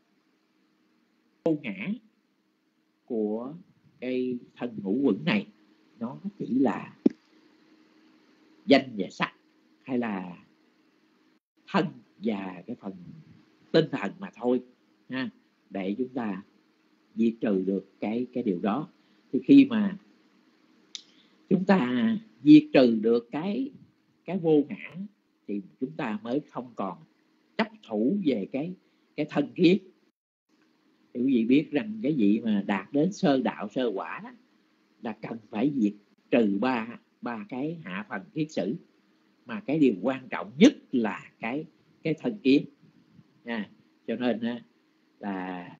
vô ngã của cái thân ngũ uẩn này. Nó chỉ là danh và sắc, hay là thân và cái phần tinh thần mà thôi ha, để chúng ta diệt trừ được cái cái điều đó. Thì khi mà chúng ta diệt trừ được cái cái vô ngã thì chúng ta mới không còn chấp thủ về cái cái thân khiết. Thì quý vị biết rằng cái gì mà đạt đến sơ đạo sơ quả đó, là cần phải diệt trừ ba ba cái hạ phần khiết sử, mà cái điều quan trọng nhất là cái cái thân kiến. À, cho nên là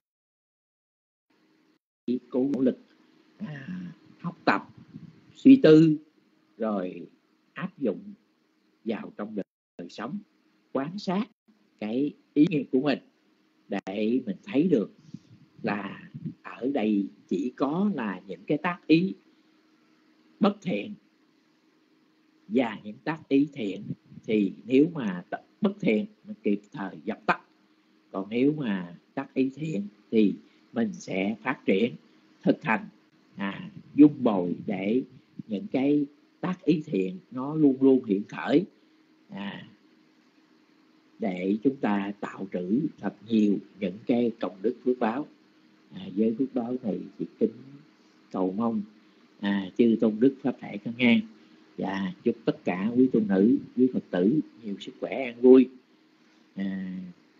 cố nỗ lực à, học tập, suy tư, rồi áp dụng vào trong đời, đời sống, quan sát cái ý nghĩa của mình để mình thấy được là ở đây chỉ có là những cái tác ý bất thiện và những tác ý thiện. Thì nếu mà bất thiện mình kịp thời dập tắt, còn nếu mà tác ý thiện thì mình sẽ phát triển thực hành à, dung bồi để những cái tác ý thiện nó luôn luôn hiện khởi à, để chúng ta tạo trữ thật nhiều những cái công đức phước báo. À, với phước báo này thì kính cầu mong à, chư tôn đức pháp thể căn ngang, và chúc tất cả quý tôn nữ, quý Phật tử nhiều sức khỏe an vui. À,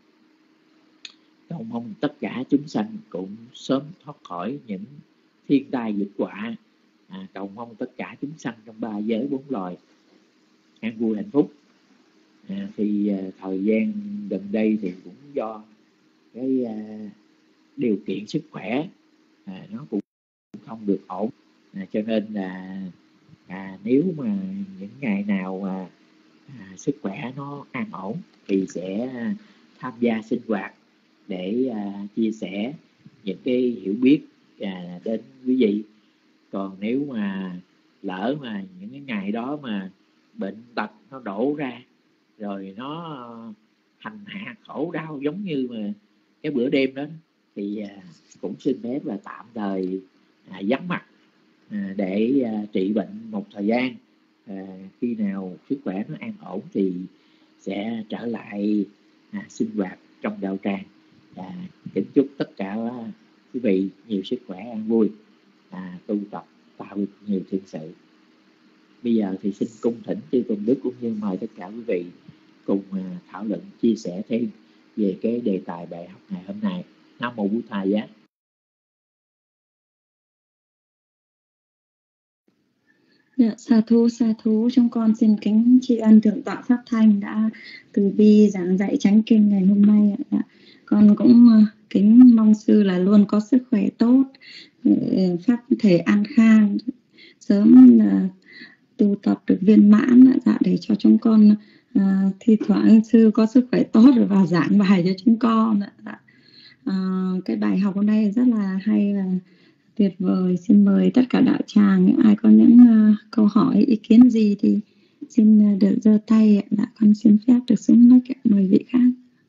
cầu mong tất cả chúng sanh cũng sớm thoát khỏi những thiên tai dịch họa. À, cầu mong tất cả chúng sanh trong ba giới bốn loài an vui hạnh phúc. À, thì à, thời gian gần đây thì cũng do cái à, điều kiện sức khỏe à, nó cũng không được ổn. À, cho nên là à, nếu mà những ngày nào mà à, sức khỏe nó an ổn thì sẽ tham gia sinh hoạt để à, chia sẻ những cái hiểu biết à, đến quý vị. Còn nếu mà lỡ mà những cái ngày đó mà bệnh tật nó đổ ra, rồi nó hành hạ khổ đau giống như mà cái bữa đêm đó, thì à, cũng xin phép là tạm thời à, vắng mặt à, để à, trị bệnh một thời gian. À, khi nào sức khỏe nó an ổn thì sẽ trở lại à, sinh hoạt trong đạo tràng. À, kính chúc tất cả quý vị nhiều sức khỏe an vui, à, tu tập tạo được nhiều thiện sự. Bây giờ thì xin cung thỉnh chư tôn đức cũng như mời tất cả quý vị cùng à, thảo luận chia sẻ thêm về cái đề tài bài học ngày hôm nay. Nam mô Bụt Thầy giá. Dạ, sa thú sa thú, chúng con xin kính tri ân thượng tọa Pháp Thanh đã từ bi giảng dạy chánh kinh ngày hôm nay. Dạ, con cũng uh, kính mong sư là luôn có sức khỏe tốt, uh, pháp thể an khang, sớm uh, tu tập được viên mãn. Dạ, để cho chúng con uh, thi thoảng sư có sức khỏe tốt rồi vào giảng bài cho chúng con. Dạ. Uh, cái bài học hôm nay rất là hay và tuyệt vời. Xin mời tất cả đạo tràng, những ai có những uh, câu hỏi, ý kiến gì thì xin được giơ tay ạ. Dạ, con xin phép được xuống mic ạ. Mời vị khác.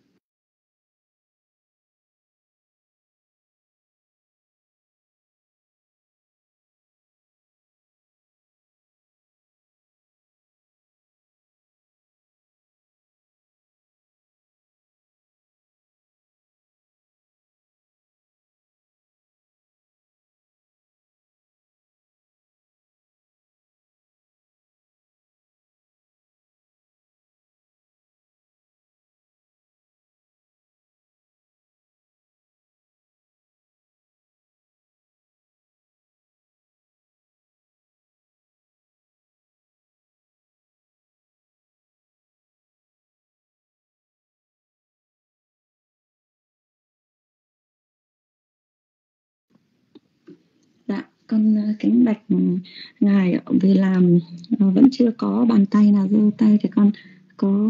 Dạ, con kính bạch ngài vì làm vẫn chưa có bàn tay nào giơ tay thì con có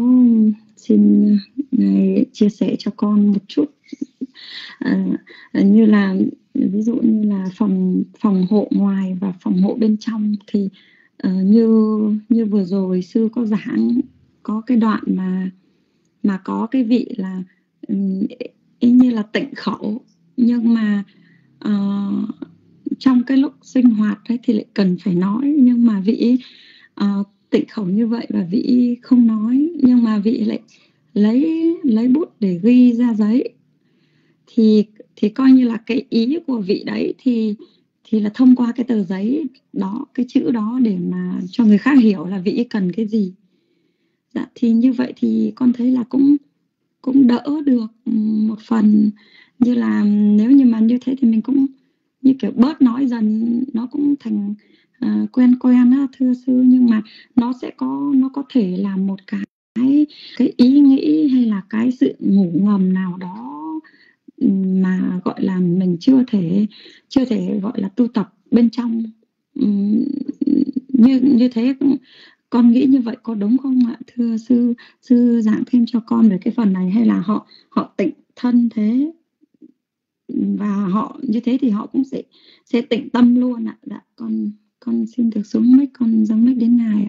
xin ngài chia sẻ cho con một chút. À, như là ví dụ như là phòng phòng hộ ngoài và phòng hộ bên trong thì uh, như như vừa rồi sư có giảng có cái đoạn mà mà có cái vị là um, ý như là tịnh khẩu, nhưng mà uh, trong cái lúc sinh hoạt ấy thì lại cần phải nói, nhưng mà vị uh, tịnh khẩu như vậy và vị không nói, nhưng mà vị lại lấy lấy bút để ghi ra giấy, thì thì coi như là cái ý của vị đấy thì thì là thông qua cái tờ giấy đó, cái chữ đó để mà cho người khác hiểu là vị cần cái gì. Dạ, thì như vậy thì con thấy là cũng cũng đỡ được một phần, như là nếu như mà như thế thì mình cũng như kiểu bớt nói dần, nó cũng thành uh, quen quen á thưa sư, nhưng mà nó sẽ có nó có thể là một cái cái ý nghĩ hay là cái sự ngủ ngầm nào đó mà gọi là mình chưa thể chưa thể gọi là tu tập bên trong. Uhm, như như thế con nghĩ như vậy có đúng không ạ? Thưa sư, sư giảng thêm cho con về cái phần này, hay là họ họ tịnh thân thế và họ như thế thì họ cũng sẽ sẽ tịnh tâm luôn ạ. Dạ, con con xin được xuống mic, con dâng mic đến ngài ạ.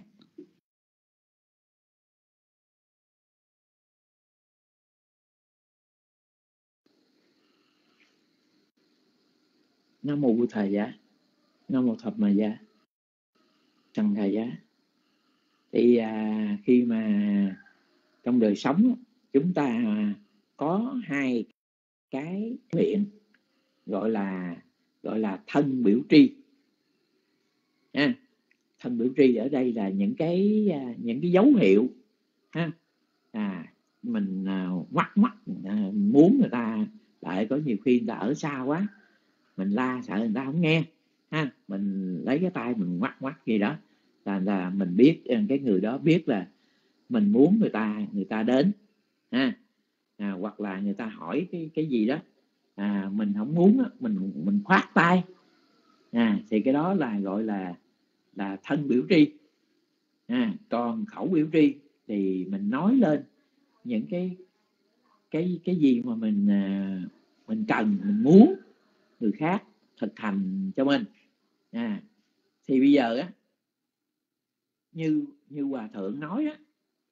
Nam mô Bụt Thầy Giá, Nam mô Thập Ma Giá, Sanh Thầy Giá. Thì à, khi mà trong đời sống chúng ta có hai cái miệng gọi là gọi là thân biểu tri. Ha, thân biểu tri ở đây là những cái những cái dấu hiệu ha. À, mình ngoắt mắt à, muốn người ta, lại có nhiều khi người ta ở xa quá, mình la sợ người ta không nghe ha, mình lấy cái tay mình ngoắt ngoắt gì đó là, là mình biết cái người đó biết là mình muốn người ta người ta đến ha. À, hoặc là người ta hỏi cái cái gì đó à, mình không muốn mình mình khoát tay à, thì cái đó là gọi là là thân biểu tri. À, còn khẩu biểu tri thì mình nói lên những cái cái cái gì mà mình mình cần, mình muốn người khác thực hành cho mình. À, thì bây giờ á, như như hòa thượng nói á,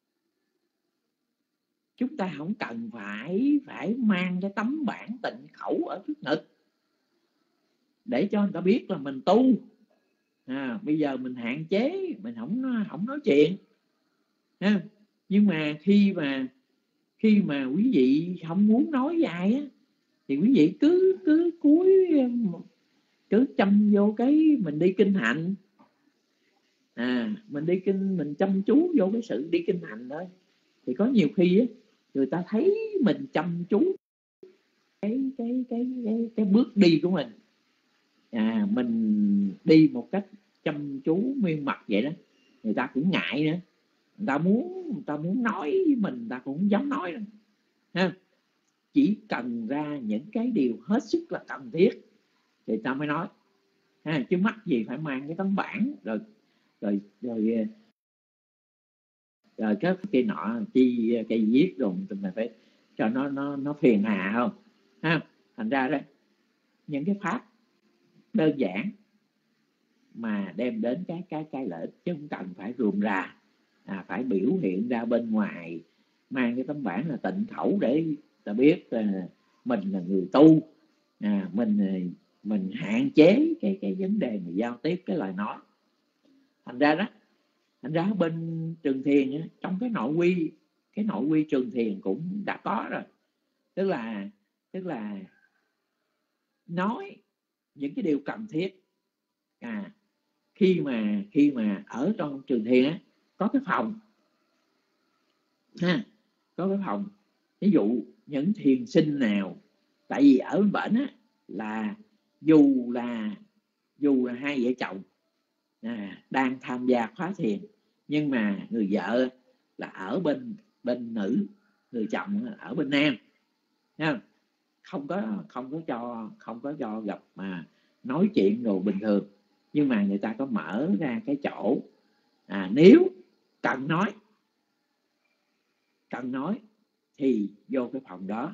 chúng ta không cần phải phải mang cái tấm bảng tịnh khẩu ở trước ngực để cho người ta biết là mình tu. À, bây giờ mình hạn chế, mình không không nói chuyện ha. Nhưng mà khi mà khi mà quý vị không muốn nói với ai á, thì quý vị cứ cứ cúi cứ chăm vô cái mình đi kinh hạnh. À, mình đi kinh, mình chăm chú vô cái sự đi kinh hành thôi, thì có nhiều khi á, người ta thấy mình chăm chú cái cái cái cái, cái bước đi của mình. À, mình đi một cách chăm chú miên mật vậy đó, người ta cũng ngại nữa, người ta muốn người ta muốn nói với mình, người ta cũng không dám nói nữa ha. Chỉ cần ra những cái điều hết sức là cần thiết thì ta mới nói ha, chứ mắc gì phải mang cái tấm bảng rồi rồi rồi rồi cái kia nọ chi cây viết rồi mình phải cho nó nó nó phiền hà không ha. Thành ra đấy, những cái pháp đơn giản mà đem đến cái cái cái lợi ích chứ không cần phải rườm rà à, phải biểu hiện ra bên ngoài, mang cái tấm bản là tịnh khẩu để ta biết à, mình là người tu, à, mình mình hạn chế cái cái vấn đề mà giao tiếp cái lời nói. Thành ra đó, thành ra bên Trường Thiền á, trong cái nội quy cái nội quy Trường Thiền cũng đã có rồi, tức là tức là nói những cái điều cần thiết. À, khi mà khi mà ở trong Trường Thiền á, có cái phòng ha, có cái phòng, ví dụ những thiền sinh nào, tại vì ở bên bển á là dù là dù là hai vợ chồng à, đang tham gia khóa thiền, nhưng mà người vợ là ở bên bên nữ, người chồng ở bên nam, không không có không có cho không có cho gặp mà nói chuyện đồ bình thường, nhưng mà người ta có mở ra cái chỗ à, nếu cần nói cần nói thì vô cái phòng đó,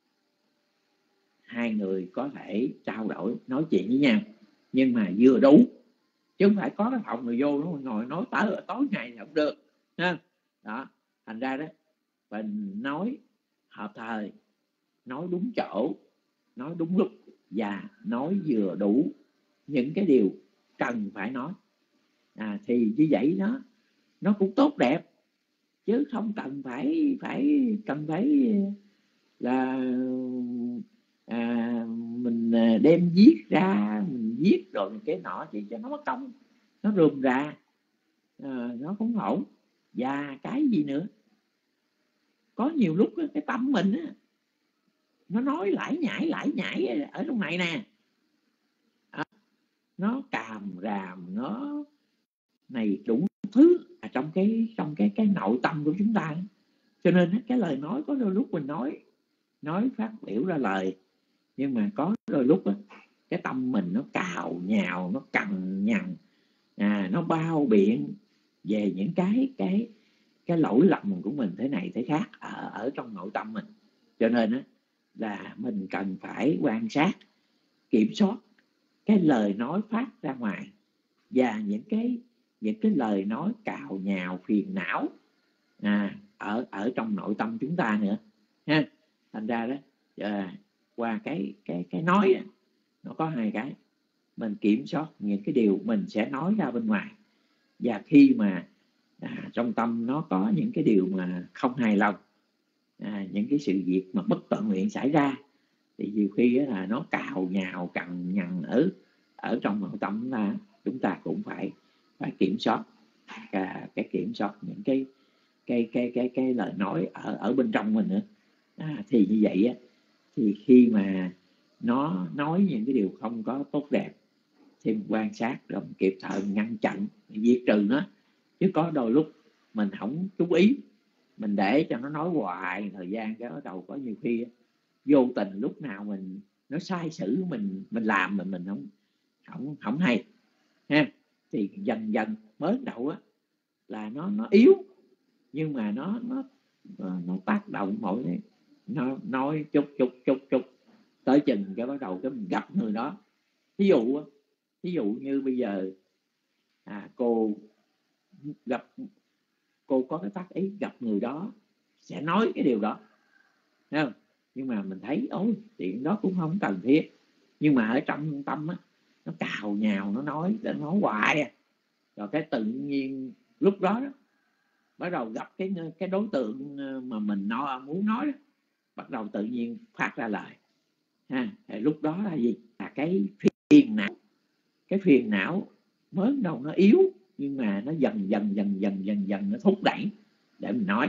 hai người có thể trao đổi nói chuyện với nhau, nhưng mà vừa đủ, chứ không phải có cái phòng người vô nó ngồi nói tới tối ngày thì không được ha. Đó, thành ra đó mình nói hợp thời, nói đúng chỗ, nói đúng lúc và nói vừa đủ những cái điều cần phải nói, à, thì như vậy nó nó cũng tốt đẹp, chứ không cần phải phải cần phải là à, mình đem viết ra, mình viết rồi cái nọ chỉ cho nó mất công, nó rườm rà, à, nó không ổn. Và cái gì nữa, có nhiều lúc cái tâm mình á, nó nói lải nhải lải nhải ở trong này nè, à, nó càm ràm, nó này đủ thứ à, trong cái trong cái cái nội tâm của chúng ta. Cho nên cái lời nói có đôi lúc mình nói nói phát biểu ra lời, nhưng mà có đôi lúc đó, cái tâm mình nó cào nhào, nó cằn nhằn, à, nó bao biện về những cái cái cái lỗi lầm của mình thế này thế khác ở, ở trong nội tâm mình. Cho nên đó, là mình cần phải quan sát, kiểm soát cái lời nói phát ra ngoài và những cái những cái lời nói cào nhào phiền não à, ở ở trong nội tâm chúng ta nữa ha. Thành ra đó à, qua cái cái cái nói đó, nó có hai cái, mình kiểm soát những cái điều mình sẽ nói ra bên ngoài, và khi mà à, trong tâm nó có những cái điều mà không hài lòng, à, những cái sự việc mà bất tận nguyện xảy ra, thì nhiều khi là nó cào nhào cằn nhằn ở ở trong nội tâm chúng ta, chúng ta cũng phải phải kiểm soát à, cái kiểm soát những cái cái cái cái cái lời nói ở ở bên trong mình nữa. À, thì như vậy á, thì khi mà nó nói những cái điều không có tốt đẹp thì mình quan sát rồi mình kịp thời ngăn chặn, diệt trừ nó. Chứ có đôi lúc mình không chú ý, mình để cho nó nói hoài thời gian, cái bắt đầu có nhiều khi á, vô tình lúc nào mình nó sai sử mình mình làm mà mình không không không hay ha. Thì dần dần mới đầu á là nó nó yếu, nhưng mà nó nó nó, nó tác động mọi cái, nó nói chút chút chút chút tới chừng cái bắt đầu cái mình gặp người đó. Ví dụ ví dụ như bây giờ à, cô gặp cô có cái tác ý gặp người đó sẽ nói cái điều đó, thấy không? Nhưng mà mình thấy ôi chuyện đó cũng không cần thiết, nhưng mà ở trong tâm á, nó cào nhào, nó nói nó nói hoài à. Rồi cái tự nhiên lúc đó, đó bắt đầu gặp cái cái đối tượng mà mình nó muốn nói đó, bắt đầu tự nhiên phát ra lời ha. Thì lúc đó là gì, là cái phiền não, cái phiền não mới đầu nó yếu, nhưng mà nó dần dần dần dần dần dần nó thúc đẩy để mình nói.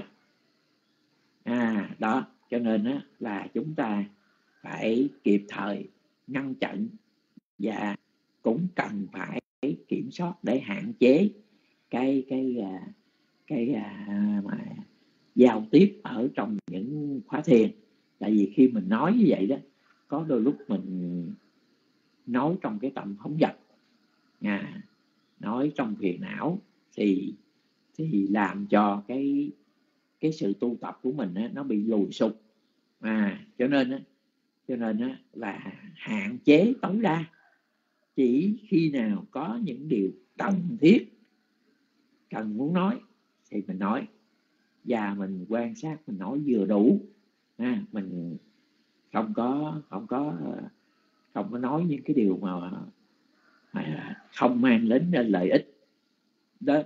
À đó, cho nên á, là chúng ta phải kịp thời ngăn chặn và cũng cần phải kiểm soát để hạn chế cái cái cái, cái mà giao tiếp ở trong những khóa thiền. Tại vì khi mình nói như vậy đó, có đôi lúc mình nói trong cái tâm phóng dật, à, nói trong phiền não thì thì làm cho cái cái sự tu tập của mình á, nó bị lùi sụt. À, cho nên á, cho nên á, là hạn chế tối đa, chỉ khi nào có những điều cần thiết, cần muốn nói thì mình nói, và mình quan sát, mình nói vừa đủ, à, mình không có không có không có nói những cái điều mà, mà không mang đến lợi ích đó.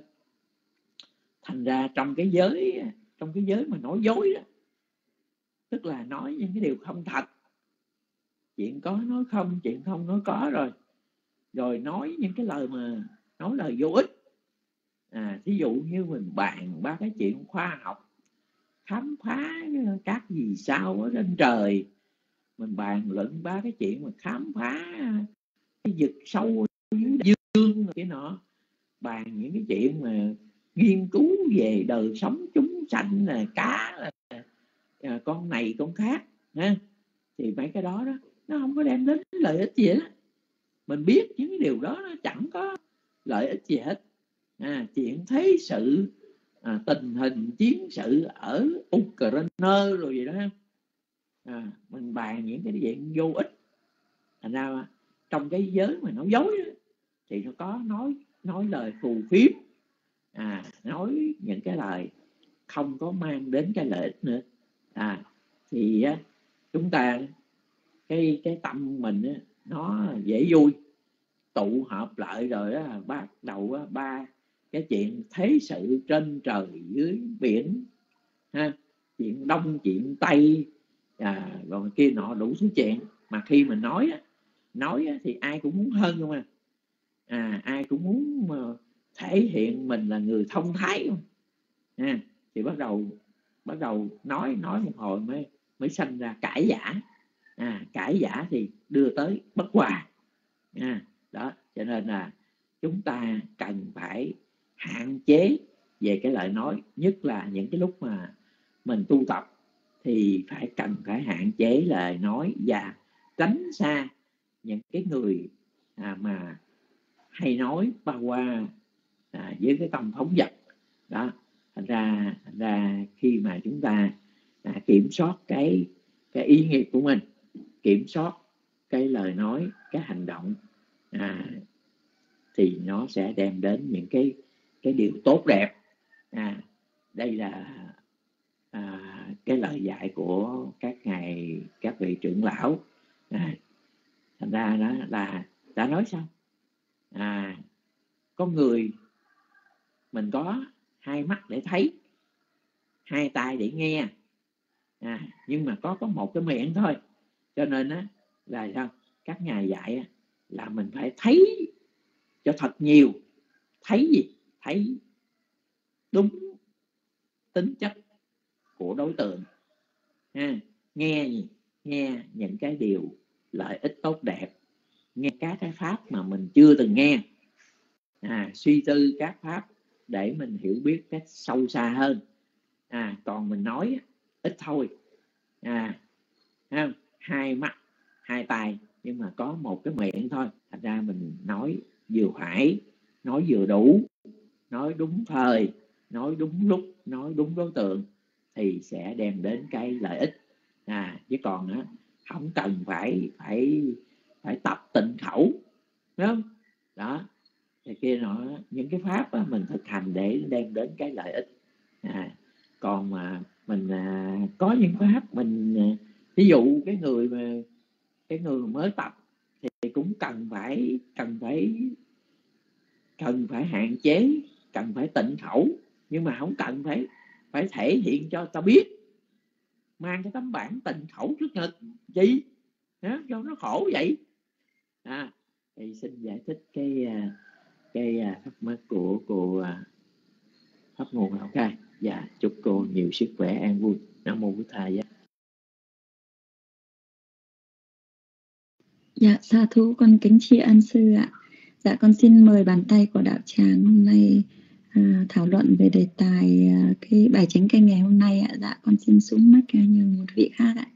Thành ra trong cái giới trong cái giới mà nói dối đó, tức là nói những cái điều không thật, chuyện có nói không, chuyện không nói có, rồi rồi nói những cái lời mà nói lời vô ích. À, thí dụ như mình bàn ba cái chuyện khoa học, khám phá các vì sao ở trên trời, mình bàn luận ba cái chuyện mà khám phá cái vực sâu dưới dương cái nọ, bàn những cái chuyện mà nghiên cứu về đời sống chúng sanh, là cá, là à, con này con khác ha, thì mấy cái đó đó nó không có đem đến lợi ích gì hết. Mình biết những cái điều đó nó chẳng có lợi ích gì hết. À, chuyện thế sự, à, tình hình chiến sự ở Ukraine rồi gì đó, à, mình bàn những cái chuyện vô ích. Thành ra trong cái giới mà nói dối đó, thì nó có nói nói lời phù phiếm, à, nói những cái lời không có mang đến cái lợi ích nữa. À, thì á, chúng ta cái cái tâm mình á, nó dễ vui, tụ hợp lại rồi á, bắt đầu á, ba cái chuyện thế sự trên trời dưới biển ha, chuyện đông chuyện tây, à, rồi kia nọ đủ thứ chuyện. Mà khi mình nói á, nói á, thì ai cũng muốn hơn không à, à ai cũng muốn mà thể hiện mình là người thông thái không à, thì bắt đầu bắt đầu nói nói một hồi mới mới sanh ra cãi giả. À, cãi giả thì đưa tới bất hòa. À, đó, cho nên là chúng ta cần phải hạn chế về cái lời nói, nhất là những cái lúc mà mình tu tập thì phải cần phải hạn chế lời nói và tránh xa những cái người à, mà hay nói ba qua à, với cái tâm phóng dật đó. Thành ra, thành ra khi mà chúng ta à, kiểm soát cái cái ý nghiệp của mình, kiểm soát cái lời nói, cái hành động, à, thì nó sẽ đem đến những cái cái điều tốt đẹp. À, đây là à, cái lời dạy của các ngài, các vị trưởng lão. À, thành ra đó là đã nói xong, à, con người mình có hai mắt để thấy, hai tai để nghe, à, nhưng mà có có một cái miệng thôi. Cho nên á là sao các ngài dạy á, là mình phải thấy cho thật nhiều. Thấy gì? Thấy đúng tính chất của đối tượng. À, nghe gì? Nghe những cái điều lợi ích tốt đẹp, nghe các cái pháp mà mình chưa từng nghe, à, suy tư các pháp để mình hiểu biết cách sâu xa hơn. À, còn mình nói ít thôi. À, không? Hai mắt, hai tai, nhưng mà có một cái miệng thôi. Thành ra mình nói vừa phải, nói vừa đủ, nói đúng thời, nói đúng lúc, nói đúng đối tượng thì sẽ đem đến cái lợi ích. À, chứ còn á, không cần phải phải phải tập tịnh khẩu, đúng không? Đó, thì kia nó những cái pháp á, mình thực hành để đem đến cái lợi ích. À, còn mà mình à, có những pháp mình à, ví dụ cái người mà cái người mới tập thì cũng cần phải cần phải cần phải hạn chế, cần phải tịnh khẩu, nhưng mà không cần phải phải thể hiện cho ta biết, mang cái tấm bảng tịnh khẩu trước ngực gì đó, cho nó khổ vậy. À, thì xin giải thích cái cái thắc mắc của cô Pháp Nguồn Lào Cai. Dạ, chúc cô nhiều sức khỏe, an vui. Nam mô Bổn Thầy. Dạ, sa thú, con kính tri ân sư ạ. Dạ, con xin mời bàn tay của đạo tràng hôm nay à, thảo luận về đề tài à, cái bài chánh kinh ngày hôm nay ạ. Dạ, con xin xuống mic như một vị khác ạ.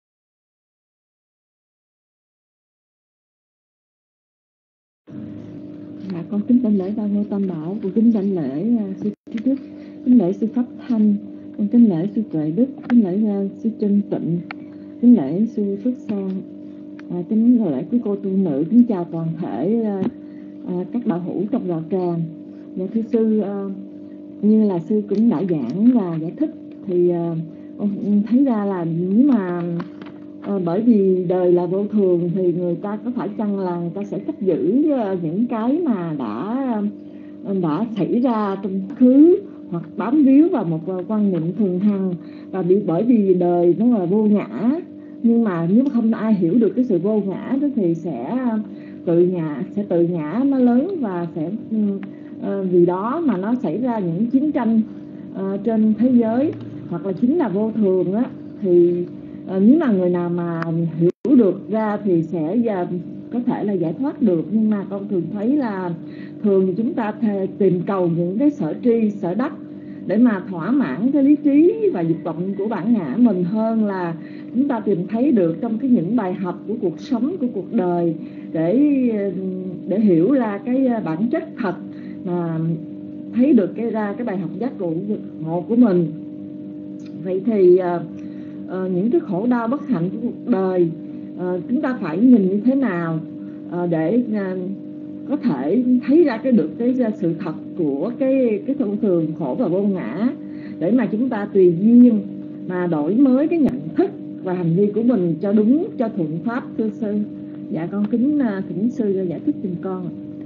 Dạ, con kính đảnh lễ Ba Ngôi Tam Bảo, con kính đảnh lễ uh, sư Trí Đức, kính lễ sư Pháp Thanh, con kính lễ sư Tuệ Đức, kính lễ uh, sư Trân Tịnh, kính lễ sư Phước Son, uh, kính lễ quý cô tu nữ, kính chào toàn thể uh, uh, các đạo hữu trong đạo tràng. Dạ, thưa sư, uh, như là sư cũng đã giảng và giải thích thì uh, thấy ra là nếu mà uh, bởi vì đời là vô thường thì người ta có phải chăng là người ta sẽ chấp giữ uh, những cái mà đã uh, đã xảy ra trong quá khứ, hoặc bám víu vào một uh, quan niệm thường hằng, và bị bởi vì đời nó là vô ngã. Nhưng mà nếu không ai hiểu được cái sự vô ngã đó thì sẽ tự ngã sẽ tự ngã nó lớn, và sẽ uh, vì đó mà nó xảy ra những chiến tranh uh, trên thế giới, hoặc là chính là vô thường á. Thì uh, nếu mà người nào mà hiểu được ra thì sẽ uh, có thể là giải thoát được. Nhưng mà con thường thấy là thường chúng ta tìm cầu những cái sở tri sở đắc để mà thỏa mãn cái lý trí và dục vọng của bản ngã mình, hơn là chúng ta tìm thấy được trong cái những bài học của cuộc sống, của cuộc đời, để để hiểu ra cái bản chất thật, mà thấy được cái ra cái bài học giác ngộ của mình. Vậy thì uh, uh, những cái khổ đau bất hạnh của cuộc đời uh, chúng ta phải nhìn như thế nào uh, để uh, có thể thấy ra cái được cái sự thật của cái cái thông thường khổ và vô ngã, để mà chúng ta tùy duyên mà đổi mới cái nhận thức và hành vi của mình cho đúng, cho thuận pháp, thưa sư. Dạ con kính thỉnh sư giải thích giùm con.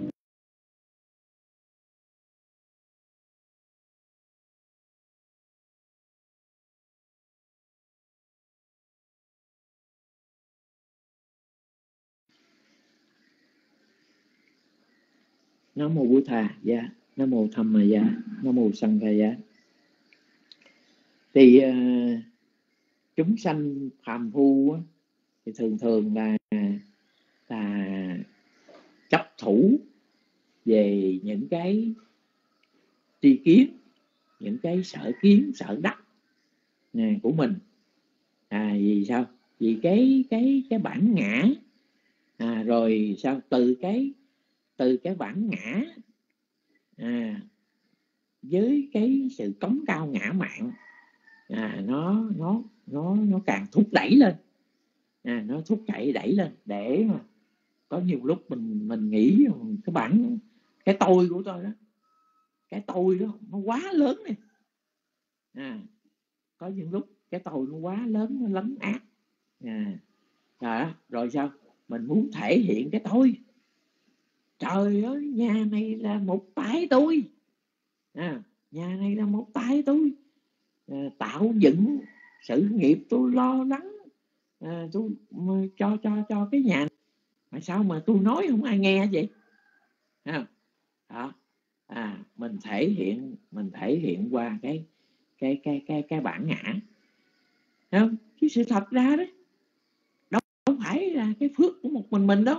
Nam mô Bụt Thà Giá, Nam mô Tham Ma Giá, Nam mô Sanh Ca Giá. Thì uh, chúng sanh phàm phu á, thì thường thường là là chấp thủ về những cái tri kiến, những cái sở kiến, sở đắc nè, của mình. À, vì sao? Vì cái cái cái bản ngã. À, rồi sao? Từ cái từ cái bản ngã à, với cái sự cống cao ngã mạn, à, nó nó nó nó càng thúc đẩy lên, à, nó thúc đẩy đẩy lên để mà có nhiều lúc mình mình nghĩ cái bản cái tôi của tôi đó, cái tôi đó nó quá lớn này, à, có những lúc cái tôi nó quá lớn, nó lấn át, à, rồi, rồi sao? Mình muốn thể hiện cái tôi. Trời ơi, nhà này là một tay tôi, à, nhà này là một tay tôi, à, tạo dựng sự nghiệp, tôi lo lắng, à, tôi cho cho cho cái nhà này. Mà sao mà tôi nói không ai nghe vậy? À, đó, à, mình thể hiện mình thể hiện qua cái cái cái cái cái bản ngã, không? Chứ sự thật ra đó đâu, đâu phải là cái phước của một mình mình đâu.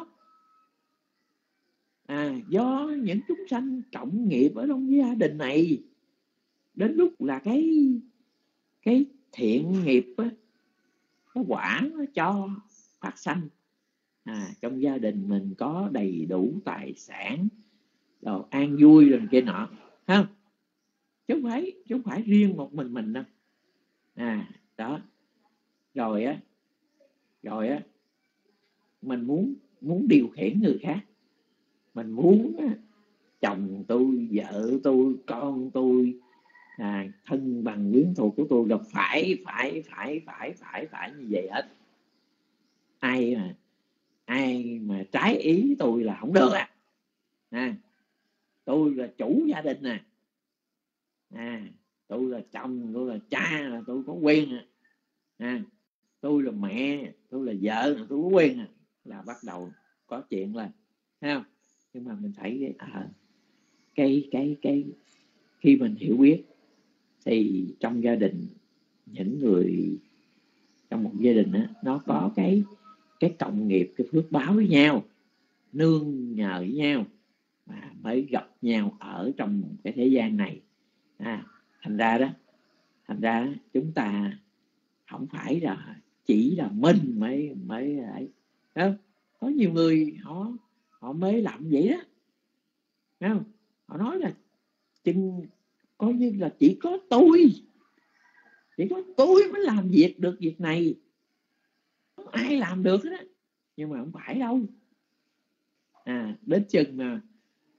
À, do những chúng sanh cộng nghiệp ở trong gia đình này, đến lúc là cái cái thiện nghiệp á, cái quả nó cho phát sanh. À, trong gia đình mình có đầy đủ tài sản, đồ an vui rồi kia nọ, không? Chứ không phải chứ không phải riêng một mình mình đâu. À, đó. Rồi á, rồi á, mình muốn muốn điều khiển người khác, mình muốn chồng tôi, vợ tôi, con tôi, à, thân bằng quyến thuộc của tôi là phải phải phải phải phải phải như vậy hết. Ai mà ai mà trái ý tôi là không được à. À, tôi là chủ gia đình nè, à, tôi là chồng, tôi là cha, là tôi có quyền à. À, tôi là mẹ, tôi là vợ, là tôi có quyền à. Là bắt đầu có chuyện là, thấy không? Nhưng mà mình thấy à, cái cái cái khi mình hiểu biết thì trong gia đình, những người trong một gia đình đó, nó có cái cái cộng nghiệp, cái phước báo với nhau, nương nhờ với nhau mà mới gặp nhau ở trong cái thế gian này. À, thành ra đó thành ra chúng ta không phải là chỉ là mình mới mới ấy, không? Có nhiều người họ họ mới làm vậy đó, không? Họ nói là chừng coi như là chỉ có tôi chỉ có tôi mới làm việc được việc này, không ai làm được đó. Nhưng mà không phải đâu. À, đến chừng mà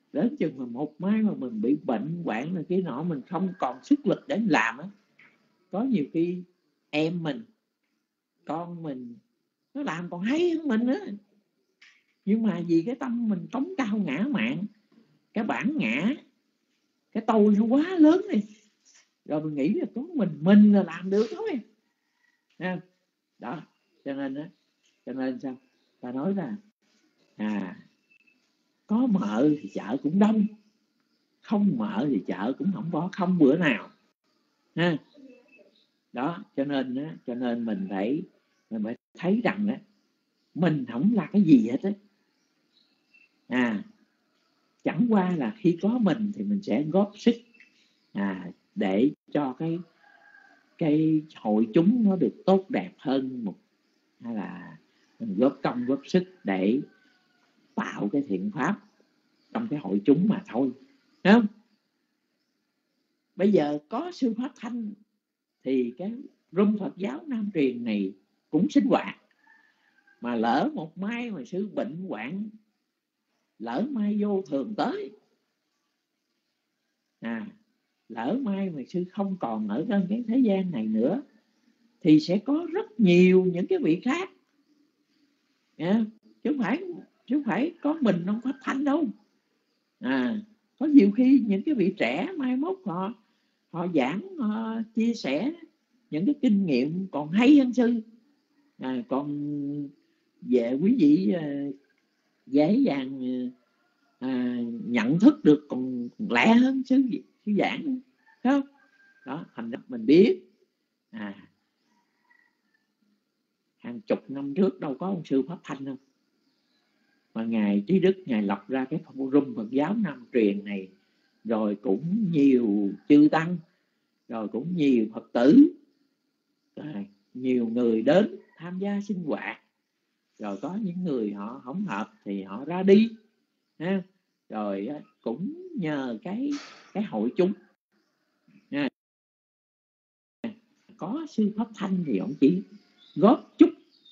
đến chừng mà một mai mà mình bị bệnh hoạn là cái nọ, mình không còn sức lực để làm á, có nhiều khi em mình, con mình nó làm còn hay hơn mình nữa, nhưng mà vì cái tâm mình cống cao ngã mạn, cái bản ngã, cái tôi nó quá lớn đi, rồi mình nghĩ là có mình mình là làm được thôi. Đó, cho nên đó, cho nên sao ta nói là à có mợ thì chợ cũng đông, không mợ thì chợ cũng không có không bữa nào ha. Đó, cho nên đó, cho nên mình phải mình phải thấy rằng đó, mình không là cái gì hết á. À, chẳng qua là khi có mình thì mình sẽ góp sức à, để cho cái cái hội chúng nó được tốt đẹp hơn một, hay là mình góp công góp sức để tạo cái thiện pháp trong cái hội chúng mà thôi, đúng không? Bây giờ có sư Pháp Thanh thì cái room Phật giáo Nam Truyền này cũng sinh hoạt, mà lỡ một mai mà sư bệnh hoạn, lỡ mai vô thường tới à, lỡ mai mà sư không còn ở trên cái thế gian này nữa, thì sẽ có rất nhiều những cái vị khác à, chứ không phải chứ không phải có mình ông Pháp Thanh đâu. À, có nhiều khi những cái vị trẻ mai mốt họ họ giảng, họ chia sẻ những cái kinh nghiệm còn hay hơn sư, à, còn về quý vị à, dễ dàng à, nhận thức được còn lẹ hơn sư, sư giảng, không? Đó, thành ra mình biết à, hàng chục năm trước đâu có ông sư Pháp Thanh đâu, mà ngài Trí Đức ngài lập ra cái forum Phật giáo Nam Truyền này, rồi cũng nhiều chư tăng, rồi cũng nhiều Phật tử, à, nhiều người đến tham gia sinh hoạt, rồi có những người họ không hợp thì họ ra đi ha. Rồi cũng nhờ cái cái hội chúng ha. Có sư Pháp Thanh thì ông chỉ góp chút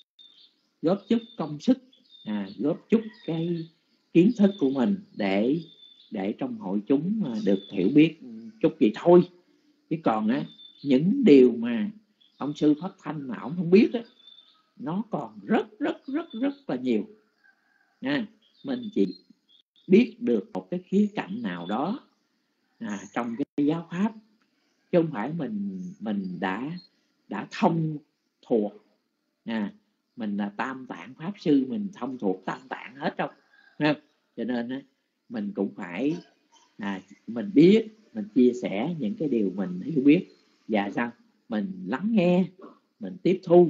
góp chút công sức, à, góp chút cái kiến thức của mình để để trong hội chúng được hiểu biết chút vậy thôi. Chứ còn á, những điều mà ông sư Pháp Thanh mà ông không biết á, nó còn rất rất rất rất là nhiều nha. Mình chỉ biết được một cái khía cạnh nào đó à, trong cái giáo pháp, chứ không phải mình mình đã đã thông thuộc à, mình là Tam Tạng Pháp Sư, mình thông thuộc Tam Tạng hết đâu ha. Cho nên á, mình cũng phải à, mình biết, mình chia sẻ những cái điều mình hiểu biết, và sao mình lắng nghe, mình tiếp thu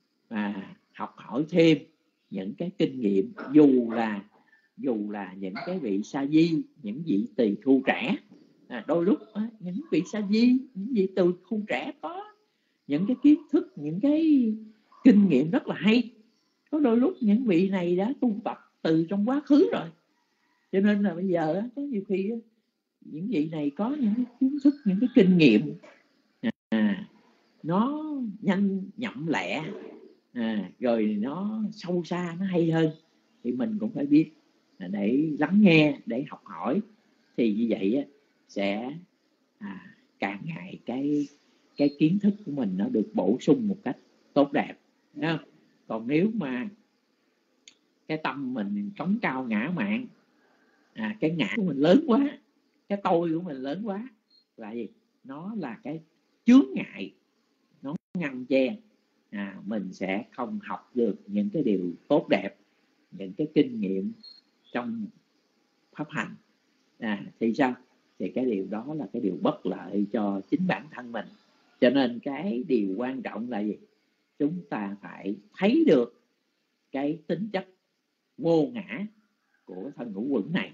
và học hỏi thêm những cái kinh nghiệm, dù là dù là những cái vị sa di, những vị tỳ khu trẻ, à, đôi lúc á, những vị sa di, những vị tỳ khu trẻ có những cái kiến thức, những cái kinh nghiệm rất là hay. Có đôi lúc những vị này đã tu tập từ trong quá khứ rồi, cho nên là bây giờ á, có nhiều khi á, những vị này có những cái kiến thức, những cái kinh nghiệm à, nó nhanh nhậm lẹ à, rồi nó sâu xa, nó hay hơn, thì mình cũng phải biết để lắng nghe, để học hỏi, thì như vậy á, sẽ à, càng ngày cái cái kiến thức của mình nó được bổ sung một cách tốt đẹp. Không? Còn nếu mà cái tâm mình cống cao ngã mạn à, cái ngã của mình lớn quá, cái tôi của mình lớn quá, là gì? Nó là cái chướng ngại, nó ngăn che à, mình sẽ không học được những cái điều tốt đẹp, những cái kinh nghiệm trong pháp hành à, thì sao? Thì cái điều đó là cái điều bất lợi cho chính bản thân mình. Cho nên cái điều quan trọng là gì? Chúng ta phải thấy được cái tính chất vô ngã của thân ngũ uẩn này,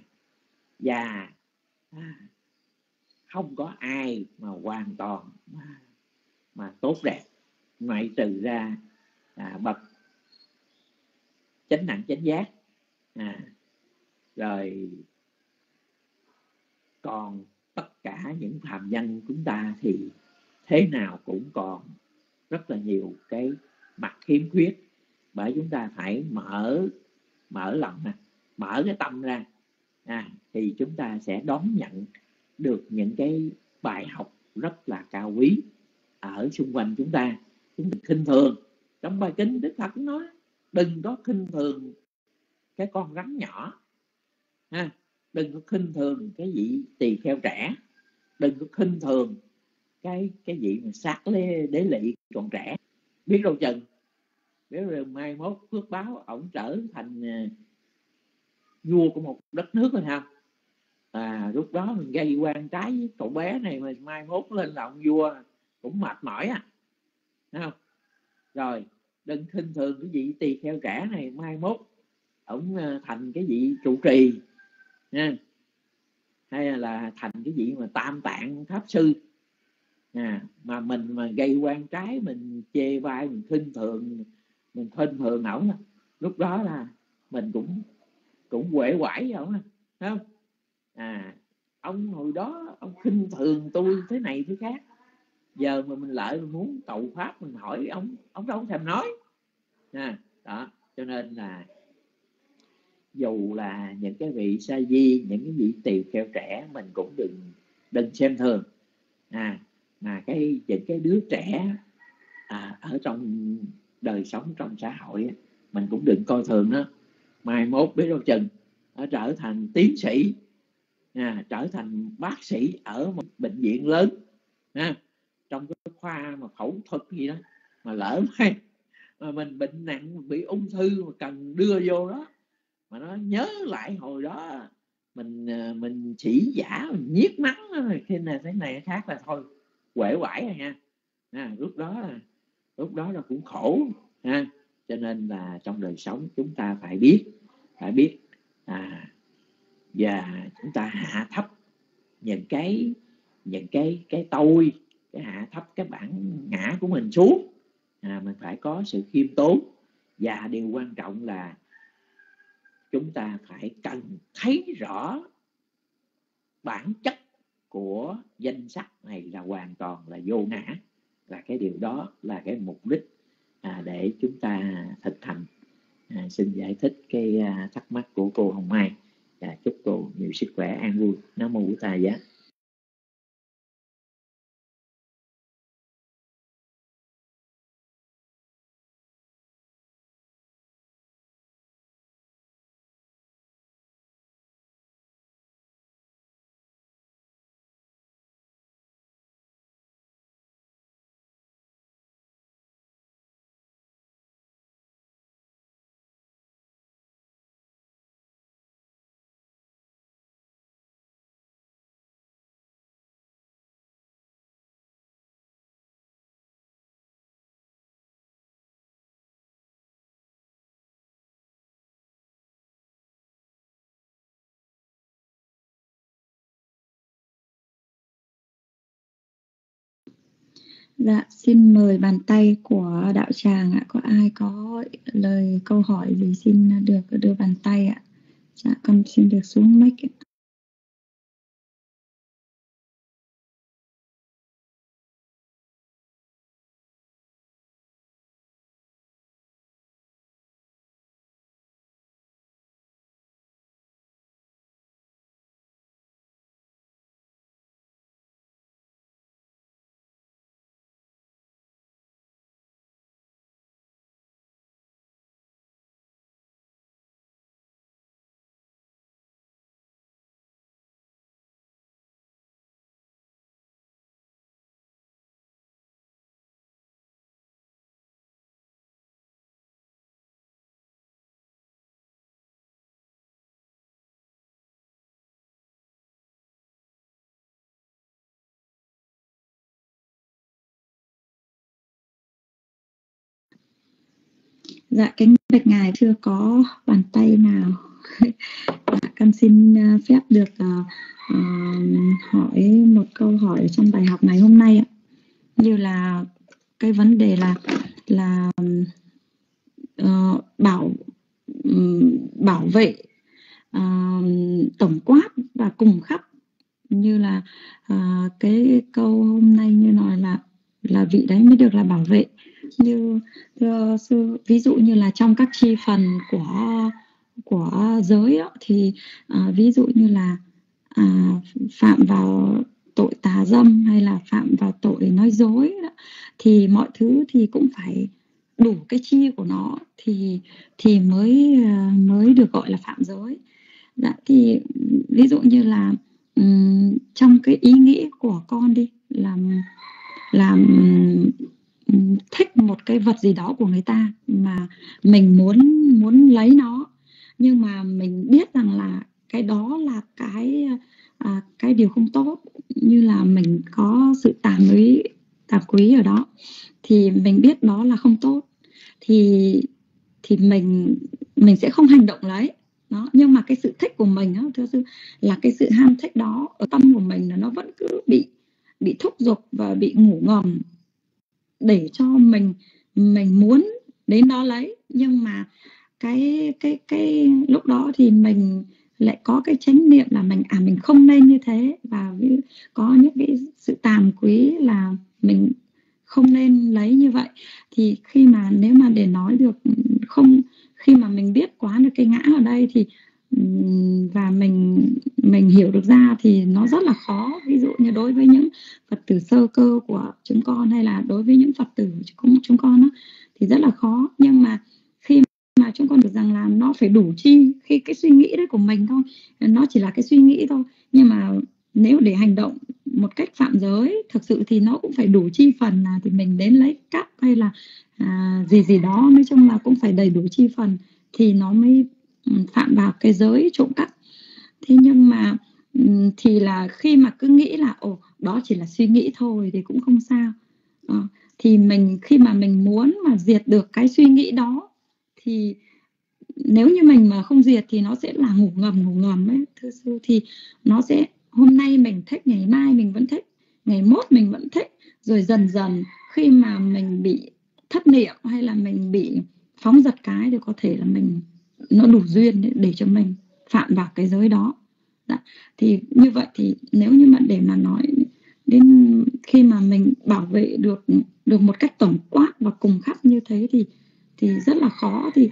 và à, không có ai mà hoàn toàn mà, mà tốt đẹp, ngoại trừ ra à, bậc chánh đẳng chánh giác à, rồi còn tất cả những phàm nhân chúng ta thì thế nào cũng còn rất là nhiều cái mặt khiếm khuyết, bởi chúng ta phải mở mở lòng, mở cái tâm ra à, thì chúng ta sẽ đón nhận được những cái bài học rất là cao quý ở xung quanh chúng ta. Chúng ta khinh thường. Trong bài kinh Đức Phật nói đừng có khinh thường cái con rắn nhỏ, ha. Đừng có khinh thường cái vị tỳ kheo trẻ, đừng có khinh thường cái cái vị mà sát lê đế lị còn trẻ. Biết đâu chừng, biết rồi mai mốt phước báo ổng trở thành uh, vua của một đất nước rồi ha. À, lúc đó mình gây quan trái với cậu bé này mà mai mốt lên là ông vua cũng mệt mỏi à, thấy không? Rồi đừng khinh thường cái vị tỳ kheo trẻ này, mai mốt ổng thành cái vị trụ trì nha, hay là thành cái vị mà tam tạng pháp sư. À, mà mình mà gây quan trái, mình chê bai, mình khinh thường, mình khinh thường ổng, lúc đó là mình cũng cũng quể quải với ổng, thấy không? À, ông hồi đó ông khinh thường tôi thế này thế khác, giờ mà mình lại mình muốn cầu pháp, mình hỏi ông, ông đâu thèm nói. À, đó, cho nên là dù là những cái vị sa di, những cái vị tỳ kheo trẻ, mình cũng đừng đừng xem thường. À, mà cái những cái đứa trẻ à, ở trong đời sống trong xã hội, mình cũng đừng coi thường nó. Mai mốt biết đâu chừng nó trở thành tiến sĩ, à, trở thành bác sĩ ở một bệnh viện lớn, à, trong cái khoa mà phẫu thuật gì đó, mà lỡ may mà mình bệnh nặng, bị ung thư mà cần đưa vô đó, mà nó nhớ lại hồi đó mình mình chỉ giả, mình nhiếc mắng khi nào thế này khác là thôi quể quải rồi nha. À, lúc đó là lúc đó là cũng khổ ha. Cho nên là trong đời sống chúng ta phải biết phải biết à, và chúng ta hạ thấp những cái những cái cái tôi, cái hạ thấp cái bản ngã của mình xuống. À, mình phải có sự khiêm tốn, và điều quan trọng là chúng ta phải cần thấy rõ bản chất của danh sắc này là hoàn toàn là vô ngã, là cái điều đó là cái mục đích à, để chúng ta thực hành. À, xin giải thích cái à, thắc mắc của cô Hồng Mai. À, chúc cô nhiều sức khỏe, an vui. Nam mô Bổn Thầy giá. Dạ, xin mời bàn tay của đạo tràng ạ. Có ai có lời câu hỏi gì xin được đưa bàn tay ạ. Dạ, con xin được xuống mic ạ. Dạ, kính bạch ngài, chưa có bàn tay nào. Dạ, con xin phép được uh, uh, hỏi một câu hỏi trong bài học ngày hôm nay ạ. Như là cái vấn đề là là uh, bảo um, bảo vệ uh, tổng quát và cùng khắp, như là uh, cái câu hôm nay như nói là là vị đấy mới được là bảo vệ. Như thưa sư, ví dụ như là trong các chi phần của của của giới đó, thì à, ví dụ như là à, phạm vào tội tà dâm hay là phạm vào tội nói dối đó, thì mọi thứ thì cũng phải đủ cái chi của nó thì thì mới mới được gọi là phạm giới. Dạ, thì ví dụ như là um, trong cái ý nghĩ của con đi, làm làm um, thích một cái vật gì đó của người ta mà mình muốn muốn lấy nó, nhưng mà mình biết rằng là cái đó là cái à, cái điều không tốt, như là mình có sự tà quý tà quý ở đó, thì mình biết đó là không tốt, thì thì mình mình sẽ không hành động lấy đó. Nhưng mà cái sự thích của mình đó, thưa sư, là cái sự ham thích đó ở tâm của mình là nó vẫn cứ bị bị thúc giục và bị ngủ ngầm để cho mình mình muốn đến đó lấy. Nhưng mà cái cái cái lúc đó thì mình lại có cái chánh niệm là mình à mình không nên như thế, và có những cái sự tàm quý là mình không nên lấy như vậy. Thì khi mà nếu mà để nói được không, khi mà mình biết quán được cái ngã ở đây thì và mình mình hiểu được ra thì nó rất là khó. Ví dụ như đối với những Phật tử sơ cơ của chúng con hay là đối với những Phật tử của chúng con đó, thì rất là khó. Nhưng mà khi mà chúng con được rằng là nó phải đủ chi, khi cái suy nghĩ đấy của mình thôi, nó chỉ là cái suy nghĩ thôi, nhưng mà nếu để hành động một cách phạm giới thực sự thì nó cũng phải đủ chi phần, là thì mình đến lấy cắp hay là à, gì gì đó, nói chung là cũng phải đầy đủ chi phần thì nó mới phạm vào cái giới trộm cắp. Thế nhưng mà thì là khi mà cứ nghĩ là ồ đó chỉ là suy nghĩ thôi thì cũng không sao, à, thì mình khi mà mình muốn mà diệt được cái suy nghĩ đó, thì nếu như mình mà không diệt thì nó sẽ là ngủ ngầm ngủ ngầm ấy thưa sư. Thì nó sẽ hôm nay mình thích, ngày mai mình vẫn thích, ngày mốt mình vẫn thích, rồi dần dần khi mà mình bị thất niệm hay là mình bị phóng dật cái thì có thể là mình nó đủ duyên để, để cho mình phạm vào cái giới đó. Đã. Thì như vậy thì nếu như mà để mà nói đến khi mà mình bảo vệ được được một cách tổng quát và cùng khắp như thế thì thì rất là khó. Thì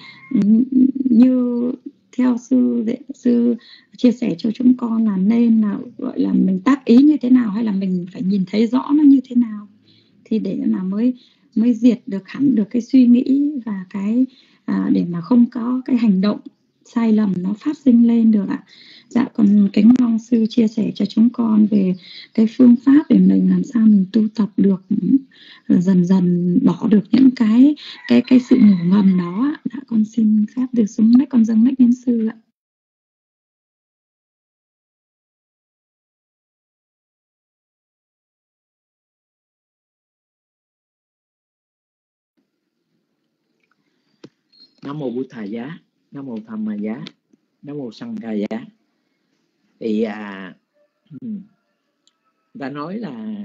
như theo sư sư chia sẻ cho chúng con là nên là gọi là mình tác ý như thế nào, hay là mình phải nhìn thấy rõ nó như thế nào, thì để là mới mới diệt được hẳn được cái suy nghĩ và cái à, để mà không có cái hành động sai lầm nó phát sinh lên được ạ. Dạ, còn kính mong sư chia sẻ cho chúng con về cái phương pháp để mình làm sao mình tu tập được, dần dần bỏ được những cái cái cái sự ngủ ngầm đó ạ. Dạ, con xin phép được xuống mic, con dâng mic đến sư ạ. Nam mô Bụt Thầy Giá, Nam mô Tham Ma Giá, Nam mô Sanh Ca Giá. Thì à, ta nói là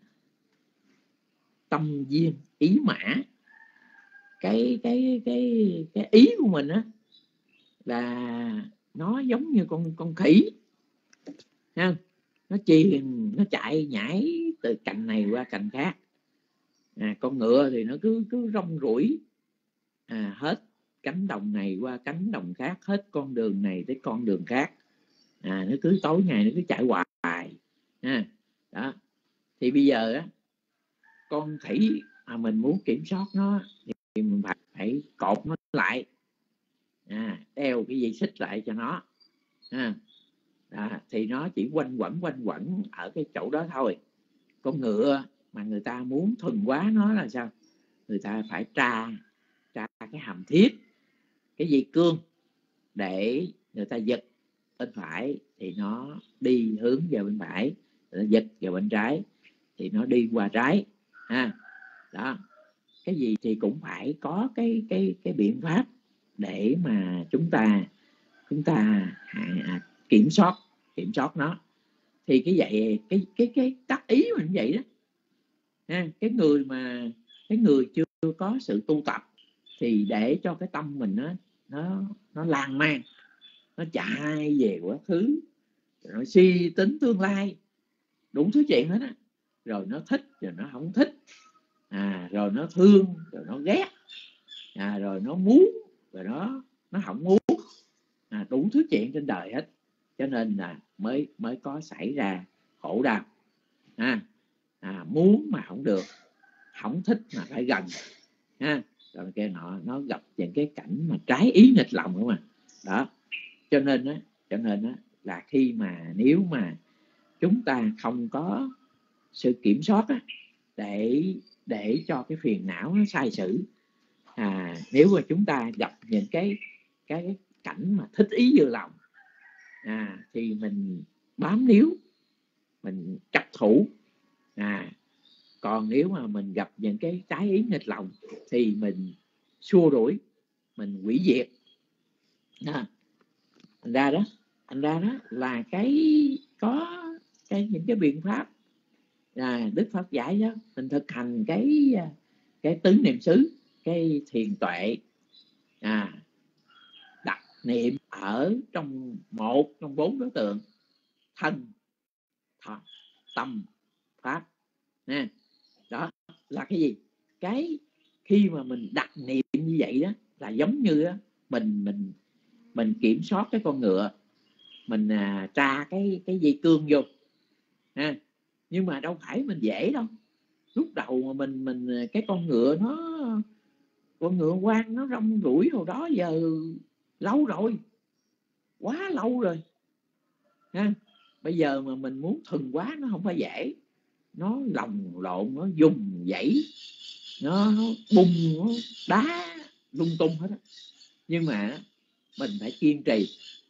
tâm duyên ý mã, cái cái cái cái ý của mình á là nó giống như con con khỉ ha, nó truyền nó chạy nhảy từ cành này qua cành khác. À, con ngựa thì nó cứ cứ rong ruổi à, hết cánh đồng này qua cánh đồng khác, hết con đường này tới con đường khác. À, nó cứ tối ngày nó cứ chạy hoài ha. Đó. Thì bây giờ á, con khỉ mà mình muốn kiểm soát nó thì mình phải, phải cột nó lại, à, đeo cái dây xích lại cho nó à. Đó, thì nó chỉ quanh quẩn quanh quẩn ở cái chỗ đó thôi. Con ngựa mà người ta muốn thuần hóa nó là sao? Người ta phải tra tra cái hàm thiết, cái dây cương để người ta giật bên phải thì nó đi hướng vào bên phải, người ta giật vào bên trái thì nó đi qua trái ha. Đó, cái gì thì cũng phải có cái cái cái biện pháp để mà chúng ta chúng ta à, kiểm soát kiểm soát nó. Thì cái vậy cái cái cái tác ý mình vậy đó ha. Cái người mà cái người chưa có sự tu tập thì để cho cái tâm mình nó nó nó lan man, nó chạy về quá khứ, nó suy tính tương lai, đủ thứ chuyện hết á. Rồi nó thích rồi nó không thích, à, rồi nó thương rồi nó ghét, à, rồi nó muốn rồi nó nó không muốn, à, đủ thứ chuyện trên đời hết, cho nên là mới mới có xảy ra khổ đau. À, à, muốn mà không được, không thích mà phải gần. Ha, rồi kia nọ, nó gặp những cái cảnh mà trái ý nghịch lòng không à. Đó, cho nên á, cho nên á là khi mà nếu mà chúng ta không có sự kiểm soát á, để để cho cái phiền não nó sai sử, à, nếu mà chúng ta gặp những cái cái cảnh mà thích ý vừa lòng, à, thì mình bám níu, mình chấp thủ. À, còn nếu mà mình gặp những cái trái ý nghịch lòng thì mình xua đuổi, mình hủy diệt. À, thành ra đó, thành ra đó là cái có cái những cái biện pháp, à, Đức Phật dạy đó, mình thực hành cái cái tứ niệm xứ, cái thiền tuệ, à, đặt niệm ở trong một trong bốn đối tượng thân, thọ, tâm, pháp. Nè, đó là cái gì? Cái khi mà mình đặt niệm như vậy đó là giống như đó, mình mình mình kiểm soát cái con ngựa, mình à, tra cái cái dây cương vô. Ha, nhưng mà đâu phải mình dễ đâu. Lúc đầu mà mình mình cái con ngựa nó con ngựa quan nó rong ruổi hồi đó giờ lâu rồi, quá lâu rồi. Ha, bây giờ mà mình muốn thuần quá nó không phải dễ, nó lồng lộn, nó dùng dãy, nó, nó bung, nó đá lung tung hết á. Nhưng mà mình phải kiên trì,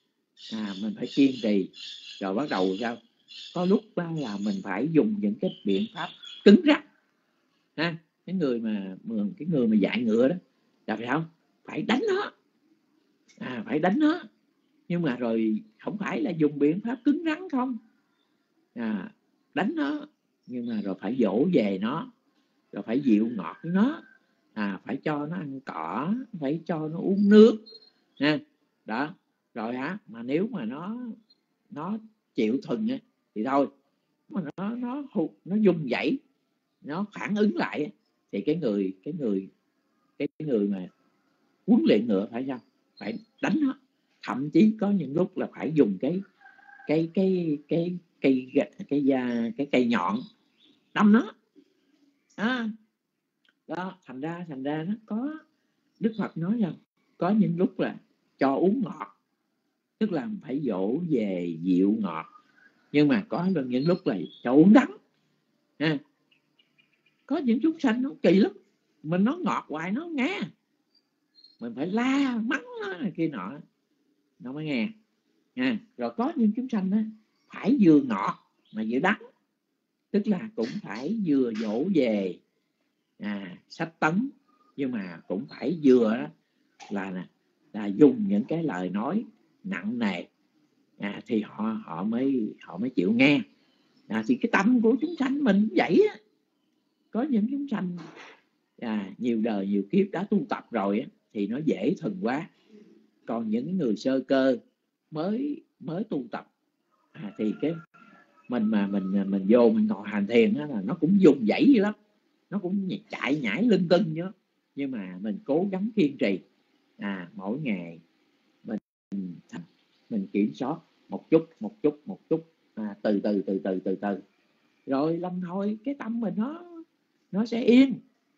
à, mình phải kiên trì rồi bắt đầu sao? Có lúc là mình phải dùng những cái biện pháp cứng rắn. Ha, cái người mà cái người mà dạy ngựa đó là phải không? Phải đánh nó, à, phải đánh nó. Nhưng mà rồi không phải là dùng biện pháp cứng rắn không, à, đánh nó, nhưng mà rồi phải dỗ về nó, rồi phải dịu ngọt với nó, à, phải cho nó ăn cỏ, phải cho nó uống nước. Ha, đó, rồi hả, mà nếu mà nó nó chịu thuần á, thì thôi, mà nó nó nó dùng dãy, nó phản ứng lại, thì cái người cái người cái người mà huấn luyện ngựa phải sao? Phải đánh nó, thậm chí có những lúc là phải dùng cái cái cái cái cây cái cái cái, cái cây nhọn đâm nó. À, đó, thành ra thành ra nó có, Đức Phật nói rằng có những lúc là cho uống ngọt, tức là phải dỗ về dịu ngọt, nhưng mà có những lúc là cho uống đắng. Ha, có những chúng sanh nó kỳ lắm, mình nói ngọt hoài nó nghe, mình phải la mắng nó này kia nọ nó mới nghe. Ha, rồi có những chúng sanh đó phải vừa ngọt mà vừa đắng, tức là cũng phải vừa dỗ về, à, sách tấn, nhưng mà cũng phải vừa đó là là dùng những cái lời nói nặng nề, à, thì họ họ mới họ mới chịu nghe. À, thì cái tâm của chúng sanh mình cũng vậy á. Có những chúng sanh, à, nhiều đời nhiều kiếp đã tu tập rồi á, thì nó dễ thuần quá. Còn những người sơ cơ mới mới tu tập, à, thì cái mình mà mình mình vô mình ngồi hành thiền á, là nó cũng dùng dãy vậy lắm, nó cũng chạy nhảy linh tinh nhớ. Nhưng mà mình cố gắng kiên trì, à, mỗi ngày mình mình kiểm soát một chút một chút một chút, à, từ từ từ từ từ từ rồi lần thôi cái tâm mình nó nó sẽ yên.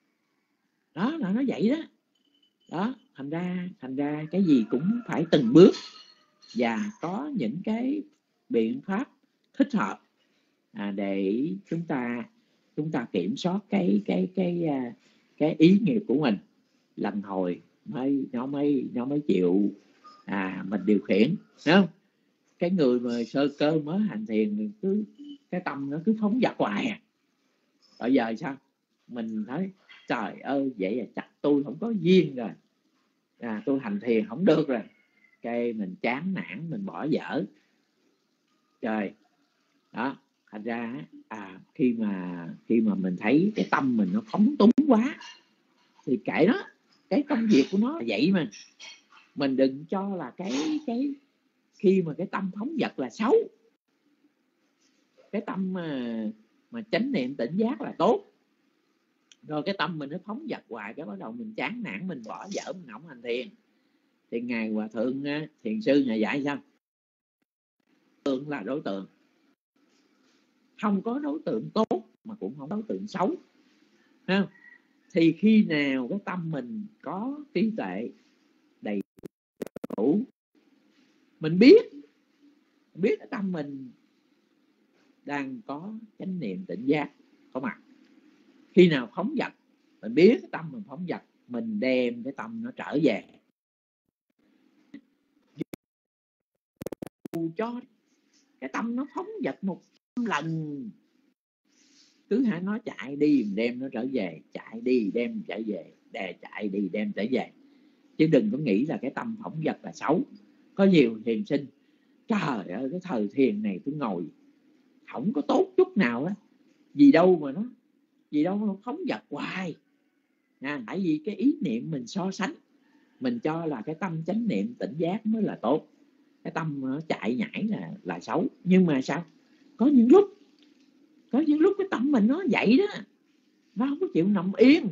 Đó là nó vậy đó. Đó, thành ra thành ra cái gì cũng phải từng bước và có những cái biện pháp thích hợp, à, để chúng ta chúng ta kiểm soát cái cái cái cái, cái ý nghiệp của mình. Lần hồi mới nó mới nó mới chịu, à, mình điều khiển, đúng không? Cái người mà sơ cơ mới hành thiền cứ cái tâm nó cứ phóng dật hoài à. Bây giờ sao mình nói trời ơi, vậy là chắc tôi không có duyên rồi, à, tôi hành thiền không được rồi, cái mình chán nản, mình bỏ dở. Trời, đó, thành ra à, khi mà khi mà mình thấy cái tâm mình nó phóng túng quá thì kệ nó, cái công việc của nó là vậy mà. Mình đừng cho là cái cái khi mà cái tâm phóng dật là xấu. Cái tâm mà mà chánh niệm tỉnh giác là tốt. Rồi cái tâm mình nó phóng dật hoài, cái bắt đầu mình chán nản, mình bỏ dở, mình không hành thiền. Thì ngài hòa thượng thiền sư nhà dạy sao? Đối tượng là đối tượng, không có đối tượng tốt mà cũng không có đối tượng xấu, không? Thì khi nào cái tâm mình có trí tuệ đầy đủ, mình biết biết cái tâm mình đang có chánh niệm tỉnh giác có mặt. Khi nào phóng dật, mình biết cái tâm mình phóng dật, mình đem cái tâm nó trở về. Dù cho cái tâm nó phóng dật một trăm lần, cứ hãy nó chạy đi đem nó trở về, chạy đi đem trở về, đè chạy đi đem trở về. Chứ đừng có nghĩ là cái tâm phóng dật là xấu. Có nhiều thiền sinh, trời ơi cái thời thiền này tôi ngồi không có tốt chút nào á, gì đâu mà nó gì đâu nó phóng dật hoài. À, tại vì cái ý niệm mình so sánh, mình cho là cái tâm chánh niệm tỉnh giác mới là tốt, cái tâm nó chạy nhảy là là xấu. Nhưng mà sao? Có những lúc có những lúc cái tâm mình nó vậy đó, nó không có chịu nằm yên,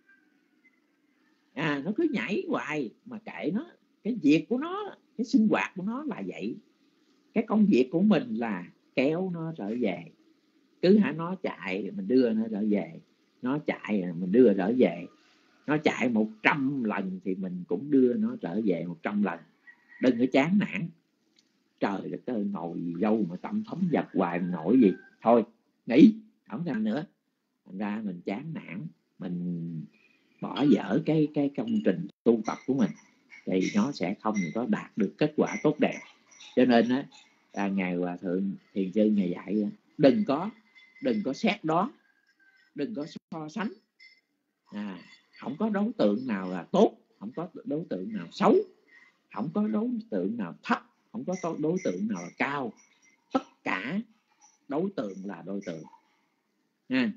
à nó cứ nhảy hoài. Mà kệ nó, cái việc của nó, cái sinh hoạt của nó là vậy. Cái công việc của mình là kéo nó trở về. Cứ hả nó chạy mình đưa nó trở về, nó chạy mình đưa trở về. Nó chạy một trăm lần thì mình cũng đưa nó trở về một trăm lần. Đừng có chán nản. Trời đất ơi, ngồi gì đâu mà tâm phóng dật hoài, mình nổi gì. Thôi nghỉ, không ra nữa. Thành ra mình chán nản, mình bỏ dở cái cái công trình tu tập của mình thì nó sẽ không có đạt được kết quả tốt đẹp. Cho nên á, à, ngài hòa thượng thiền sư ngài dạy đừng có đừng có xét đoán, đừng có so sánh. À, không có đối tượng nào là tốt, không có đối tượng nào xấu, không có đối tượng nào thấp, không có đối tượng nào là cao. Tất cả đối tượng là đối tượng. À,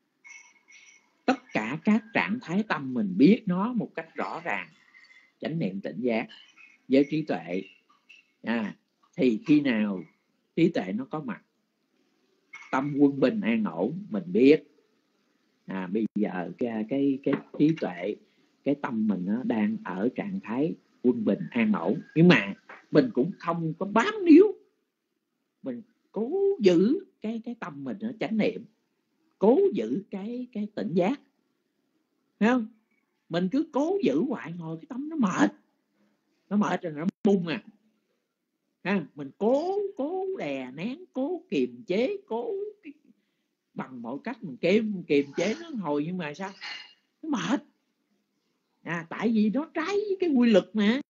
tất cả các trạng thái tâm mình biết nó một cách rõ ràng, chánh niệm tỉnh giác với trí tuệ. À, thì khi nào trí tuệ nó có mặt, tâm quân bình an ổn, mình biết à, bây giờ cái, cái, cái trí tuệ, cái tâm mình nó đang ở trạng thái quân bình an ổn. Nhưng mà mình cũng không có bám níu, mình cố giữ cái, cái tâm mình nó chánh niệm, cố giữ cái, cái tỉnh giác. Thấy không? Mình cứ cố giữ hoài ngồi cái tâm nó mệt, nó mệt rồi nó bung à. Ha, mình cố cố đè nén, cố kiềm chế, cố cái, bằng mọi cách mình kiềm kiềm chế nó hồi, nhưng mà sao? Nó mệt. À, tại vì nó trái với cái quy luật mà.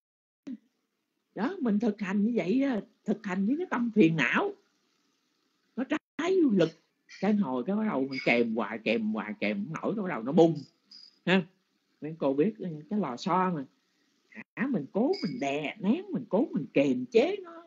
Đó, mình thực hành như vậy, thực hành với cái tâm phiền não, nó trái với quy luật. Cái hồi cái bắt đầu mình kèm hoài, kèm hoài, kèm nổi, cái bắt đầu nó bung. Ha, mấy cô biết cái lò xo mà. À, mình cố mình đè nén, mình cố mình kềm chế nó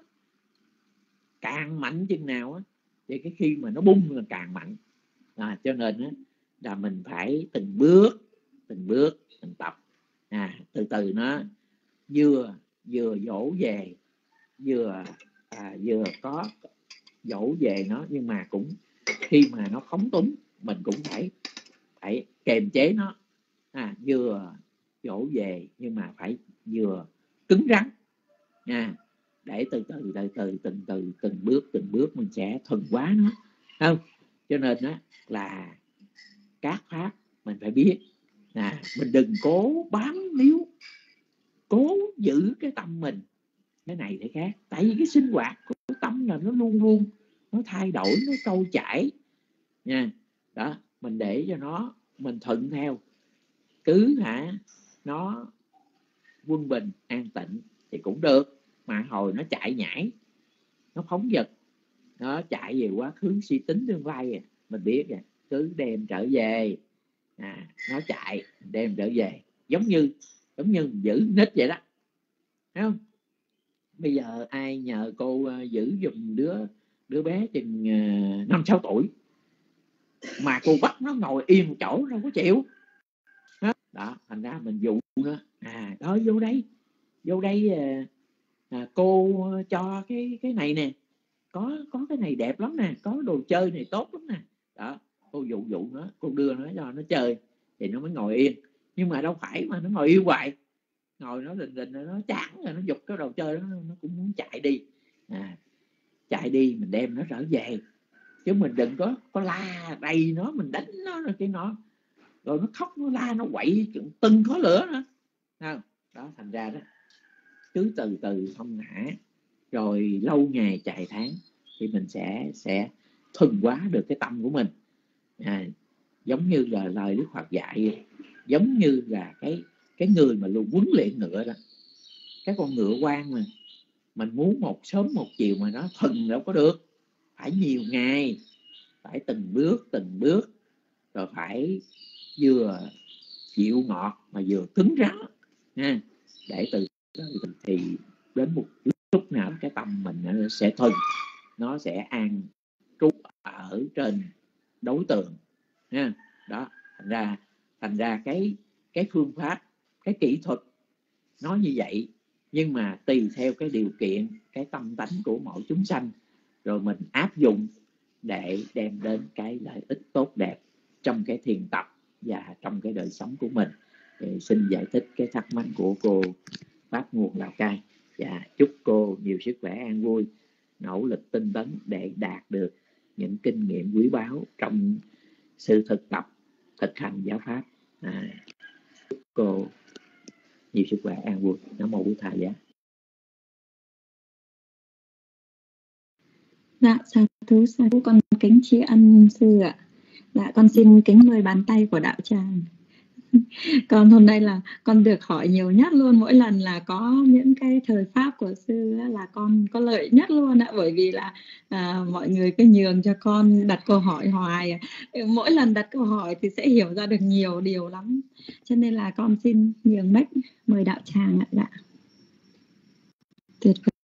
càng mạnh chừng nào á, thì cái khi mà nó bung là càng mạnh. À, cho nên á, là mình phải từng bước từng bước mình tập. À, từ từ nó vừa vừa dỗ về, vừa à, vừa có dỗ về nó, nhưng mà cũng khi mà nó phóng túng mình cũng phải phải kềm chế nó. À, vừa dỗ về nhưng mà phải vừa cứng rắn. À, để từ từ từ từ từng từ từng bước từng bước mình sẽ thuần hóa nó, không? Cho nên đó là các pháp mình phải biết, à, mình đừng cố bám níu, cố giữ cái tâm mình cái này để khác. Tại vì cái sinh hoạt của tâm là nó luôn luôn nó thay đổi, nó trôi chảy nha. Đó, mình để cho nó, mình thuận theo, cứ hả nó quân bình an tịnh thì cũng được. Mà hồi nó chạy nhảy, nó phóng dật, nó chạy về quá khứ suy tính tương lai, mình biết rồi, cứ đem trở về. À, nó chạy đem trở về, giống như giống như giữ nít vậy đó, thấy không? Bây giờ ai nhờ cô uh, giữ giùm đứa đứa bé chừng uh, năm sáu tuổi mà cô bắt nó ngồi yên một chỗ đâu có chịu đó. Đó, thành ra mình dụ nó, à đó vô đây vô đây uh, à, cô cho cái cái này nè, có có cái này đẹp lắm nè, có đồ chơi này tốt lắm nè. Đó, cô dụ dụ nó, cô đưa nó cho nó chơi thì nó mới ngồi yên. Nhưng mà đâu phải mà nó ngồi yên hoài, ngồi nó rình rình nó chán rồi, nó giục cái đồ chơi đó, nó cũng muốn chạy đi. À, chạy đi mình đem nó trở về, chứ mình đừng có có la đầy nó, mình đánh nó rồi cái nó rồi nó khóc, nó la, nó quậy từng có lửa nữa. Không? Đó, thành ra đó cứ từ từ không ngã, rồi lâu ngày chạy tháng thì mình sẽ sẽ thuần hóa được cái tâm của mình. À, giống như là lời Đức Phật dạy, giống như là cái cái người mà luôn huấn luyện ngựa đó, cái con ngựa quan mà mình muốn một sớm một chiều mà nó thuần đâu có được, phải nhiều ngày, phải từng bước từng bước, rồi phải vừa chịu ngọt mà vừa cứng rắn nha, để từ từ thì đến một lúc nào cái tâm mình nó sẽ thuần, nó sẽ an trú ở trên đối tượng nha. Đó, thành ra thành ra cái cái phương pháp, cái kỹ thuật nó như vậy, nhưng mà tùy theo cái điều kiện, cái tâm tánh của mỗi chúng sanh, rồi mình áp dụng để đem đến cái lợi ích tốt đẹp trong cái thiền tập và trong cái đời sống của mình. Thì xin giải thích cái thắc mắc của cô Pháp Nguồn Lào Cai, và chúc cô nhiều sức khỏe an vui, nỗ lực tinh tấn để đạt được những kinh nghiệm quý báu trong sự thực tập, thực hành giáo pháp. À, chúc cô nhiều sức khỏe an vui. Nam mô Bổn Thầy Giá. Dạ, sa thú sa thú, con kính tri ân sư ạ. Dạ, con xin kính mời bàn tay của đạo tràng. Còn hôm nay là con được hỏi nhiều nhất luôn, mỗi lần là có những cái thời pháp của sư là con có lợi nhất luôn ạ, bởi vì là à, mọi người cứ nhường cho con đặt câu hỏi hoài, mỗi lần đặt câu hỏi thì sẽ hiểu ra được nhiều điều lắm, cho nên là con xin nhường mic mời đạo tràng ạ. Dạ, tuyệt vời.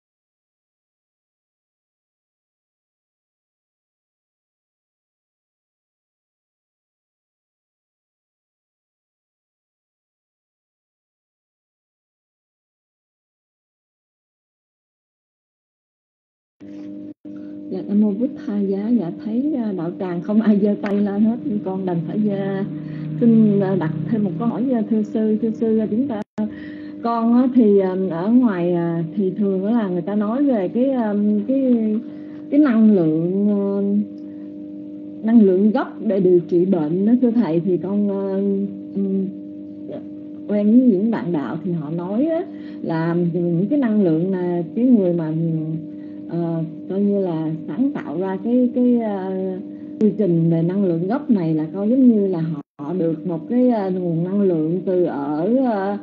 Dạ, Nam mô Bích Tha Giá. Dạ, thấy đạo tràng không ai giơ tay lên hết, con đành phải giơ. Xin đặt thêm một câu hỏi thưa sư. Thưa sư, chúng ta con thì ở ngoài thì thường là người ta nói về cái cái cái năng lượng năng lượng gốc để điều trị bệnh đó thưa thầy. Thì con quen với những bạn đạo thì họ nói là những cái năng lượng là cái người mà uh, coi như là sáng tạo ra cái cái uh, quy trình về năng lượng gốc này là coi giống như là họ, họ được một cái uh, nguồn năng lượng từ ở uh,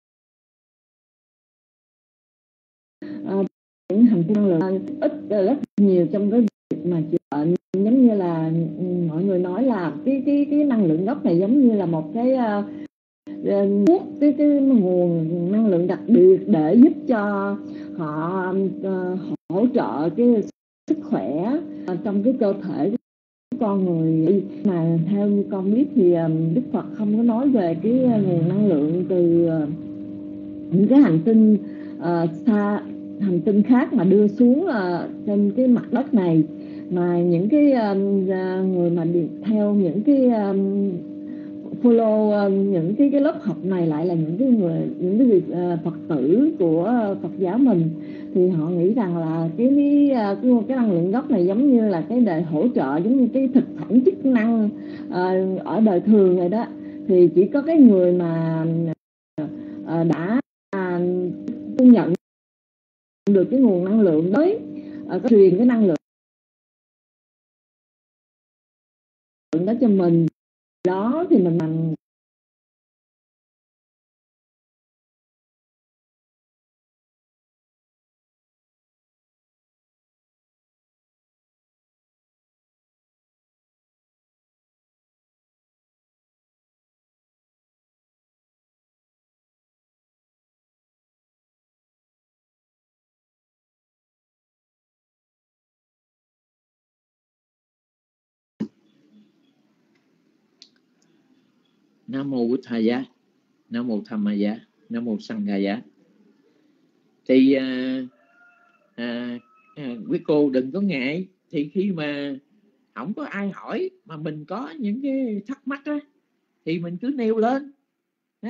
uh, những hành năng lượng ít rất nhiều trong cái việc mà chữa bệnh. Giống như là mọi người nói là cái cái cái năng lượng gốc này giống như là một cái uh, thuốc, cái cái nguồn năng lượng đặc biệt để giúp cho họ uh, hỗ trợ cái sức khỏe uh, trong cái cơ thể của con người. Mà theo như con biết thì um, Đức Phật không có nói về cái uh, nguồn năng lượng từ uh, những cái hành tinh uh, xa hành tinh khác mà đưa xuống uh, trên cái mặt đất này, mà những cái uh, người mà đi theo những cái uh, follow uh, những cái cái lớp học này lại là những cái người những cái việc uh, Phật tử của uh, Phật giáo mình, thì họ nghĩ rằng là cái uh, cái, cái năng lượng gốc này giống như là cái để hỗ trợ, giống như cái thực phẩm chức năng uh, ở đời thường này đó, thì chỉ có cái người mà uh, đã uh, nhận được cái nguồn năng lượng đấy, uh, có truyền cái năng lượng đó cho mình, đó thì mình làm. Nam mô Bổn Thầy Giá, Nam mô Tham Ma Giá, Nam mô Sangha Giá. Thì à, à, à, quý cô đừng có ngại, thì khi mà không có ai hỏi mà mình có những cái thắc mắc á thì mình cứ nêu lên, thấy không?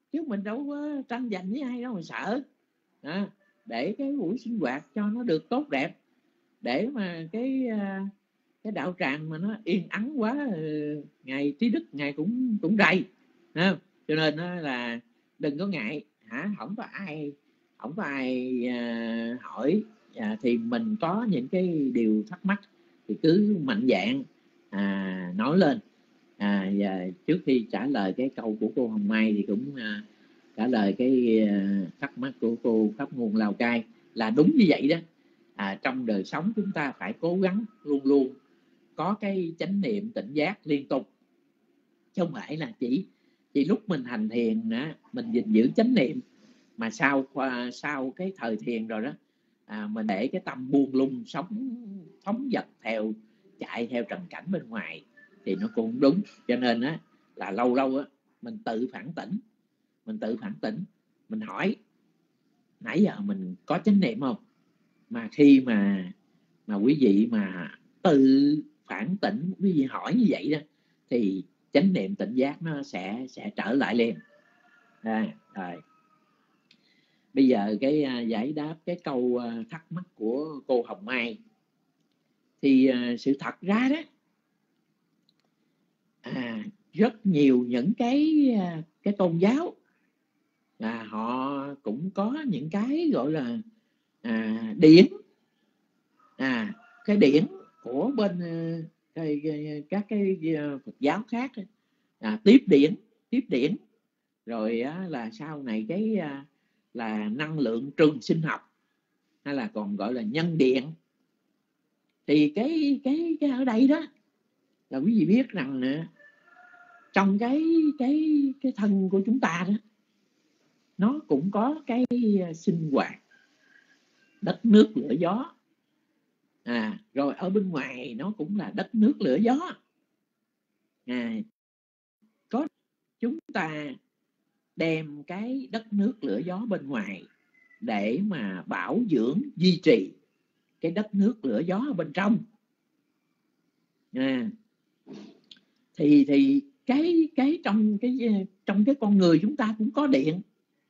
chứ mình đâu có tranh giành với ai đâu mà sợ. À, để cái buổi sinh hoạt cho nó được tốt đẹp, để mà cái cái đạo tràng mà nó yên ắng quá, ngày Trí Đức ngày cũng cũng đầy, cho nên là đừng có ngại hả, không có ai không có ai à, hỏi à, thì mình có những cái điều thắc mắc thì cứ mạnh dạn à, nói lên. À, và trước khi trả lời cái câu của cô Hồng Mai thì cũng à, trả lời cái à, thắc mắc của cô Pháp Nguồn Lào Cai là đúng như vậy đó. À, trong đời sống chúng ta phải cố gắng luôn luôn có cái chánh niệm tỉnh giác liên tục, chứ không phải là chỉ chỉ lúc mình hành thiền đó, mình gìn giữ chánh niệm, mà sau sau cái thời thiền rồi đó à, mình để cái tâm buông lung sống phóng dật theo chạy theo trần cảnh bên ngoài thì nó cũng đúng. Cho nên á là lâu lâu á mình tự phản tỉnh, mình tự phản tỉnh mình hỏi nãy giờ mình có chánh niệm không. Mà khi mà mà quý vị mà tự phản tỉnh, quý vị hỏi như vậy đó thì chánh niệm tỉnh giác nó sẽ sẽ trở lại liền. À, rồi bây giờ cái uh, giải đáp cái câu uh, thắc mắc của cô Hồng Mai thì uh, sự thật ra đó à, rất nhiều những cái uh, cái tôn giáo là họ cũng có những cái gọi là à, điển à cái điển của bên uh, cái, cái, các cái uh, Phật giáo khác à, tiếp điển tiếp điển rồi uh, là sau này cái uh, là năng lượng trường sinh học hay là còn gọi là nhân điện. Thì cái cái cái ở đây đó là quý vị biết rằng nè, trong cái cái cái thân của chúng ta đó nó cũng có cái sinh hoạt đất nước lửa gió. À, rồi ở bên ngoài nó cũng là đất nước lửa gió. À, có chúng ta đem cái đất nước lửa gió bên ngoài để mà bảo dưỡng duy trì cái đất nước lửa gió ở bên trong. À, thì thì cái cái trong cái trong cái con người chúng ta cũng có điện.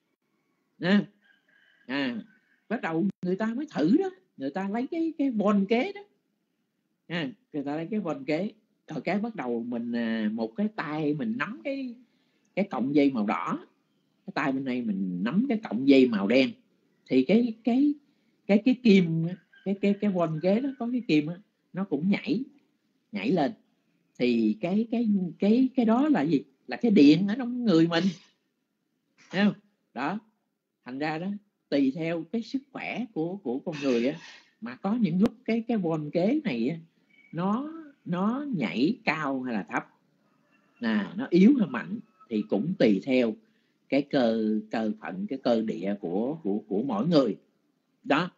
À, à bắt đầu người ta mới thử đó, người ta lấy cái cái von kế đó. À, người ta lấy cái von kế rồi cái bắt đầu mình một cái tay mình nắm cái cái cọng dây màu đỏ, cái tay bên này mình nắm cái cọng dây màu đen, thì cái cái cái cái kim cái cái cái von kế đó có cái kim đó, nó cũng nhảy nhảy lên. Thì cái cái cái cái đó là gì? Là cái điện ở trong người mình. Thấy không? Đó. Thành ra đó tùy theo cái sức khỏe của của con người á, mà có những lúc cái cái von kế này á, nó nó nhảy cao hay là thấp, à, nó yếu hay mạnh thì cũng tùy theo cái cơ cơ phận, cái cơ địa của của của mỗi người. Đó.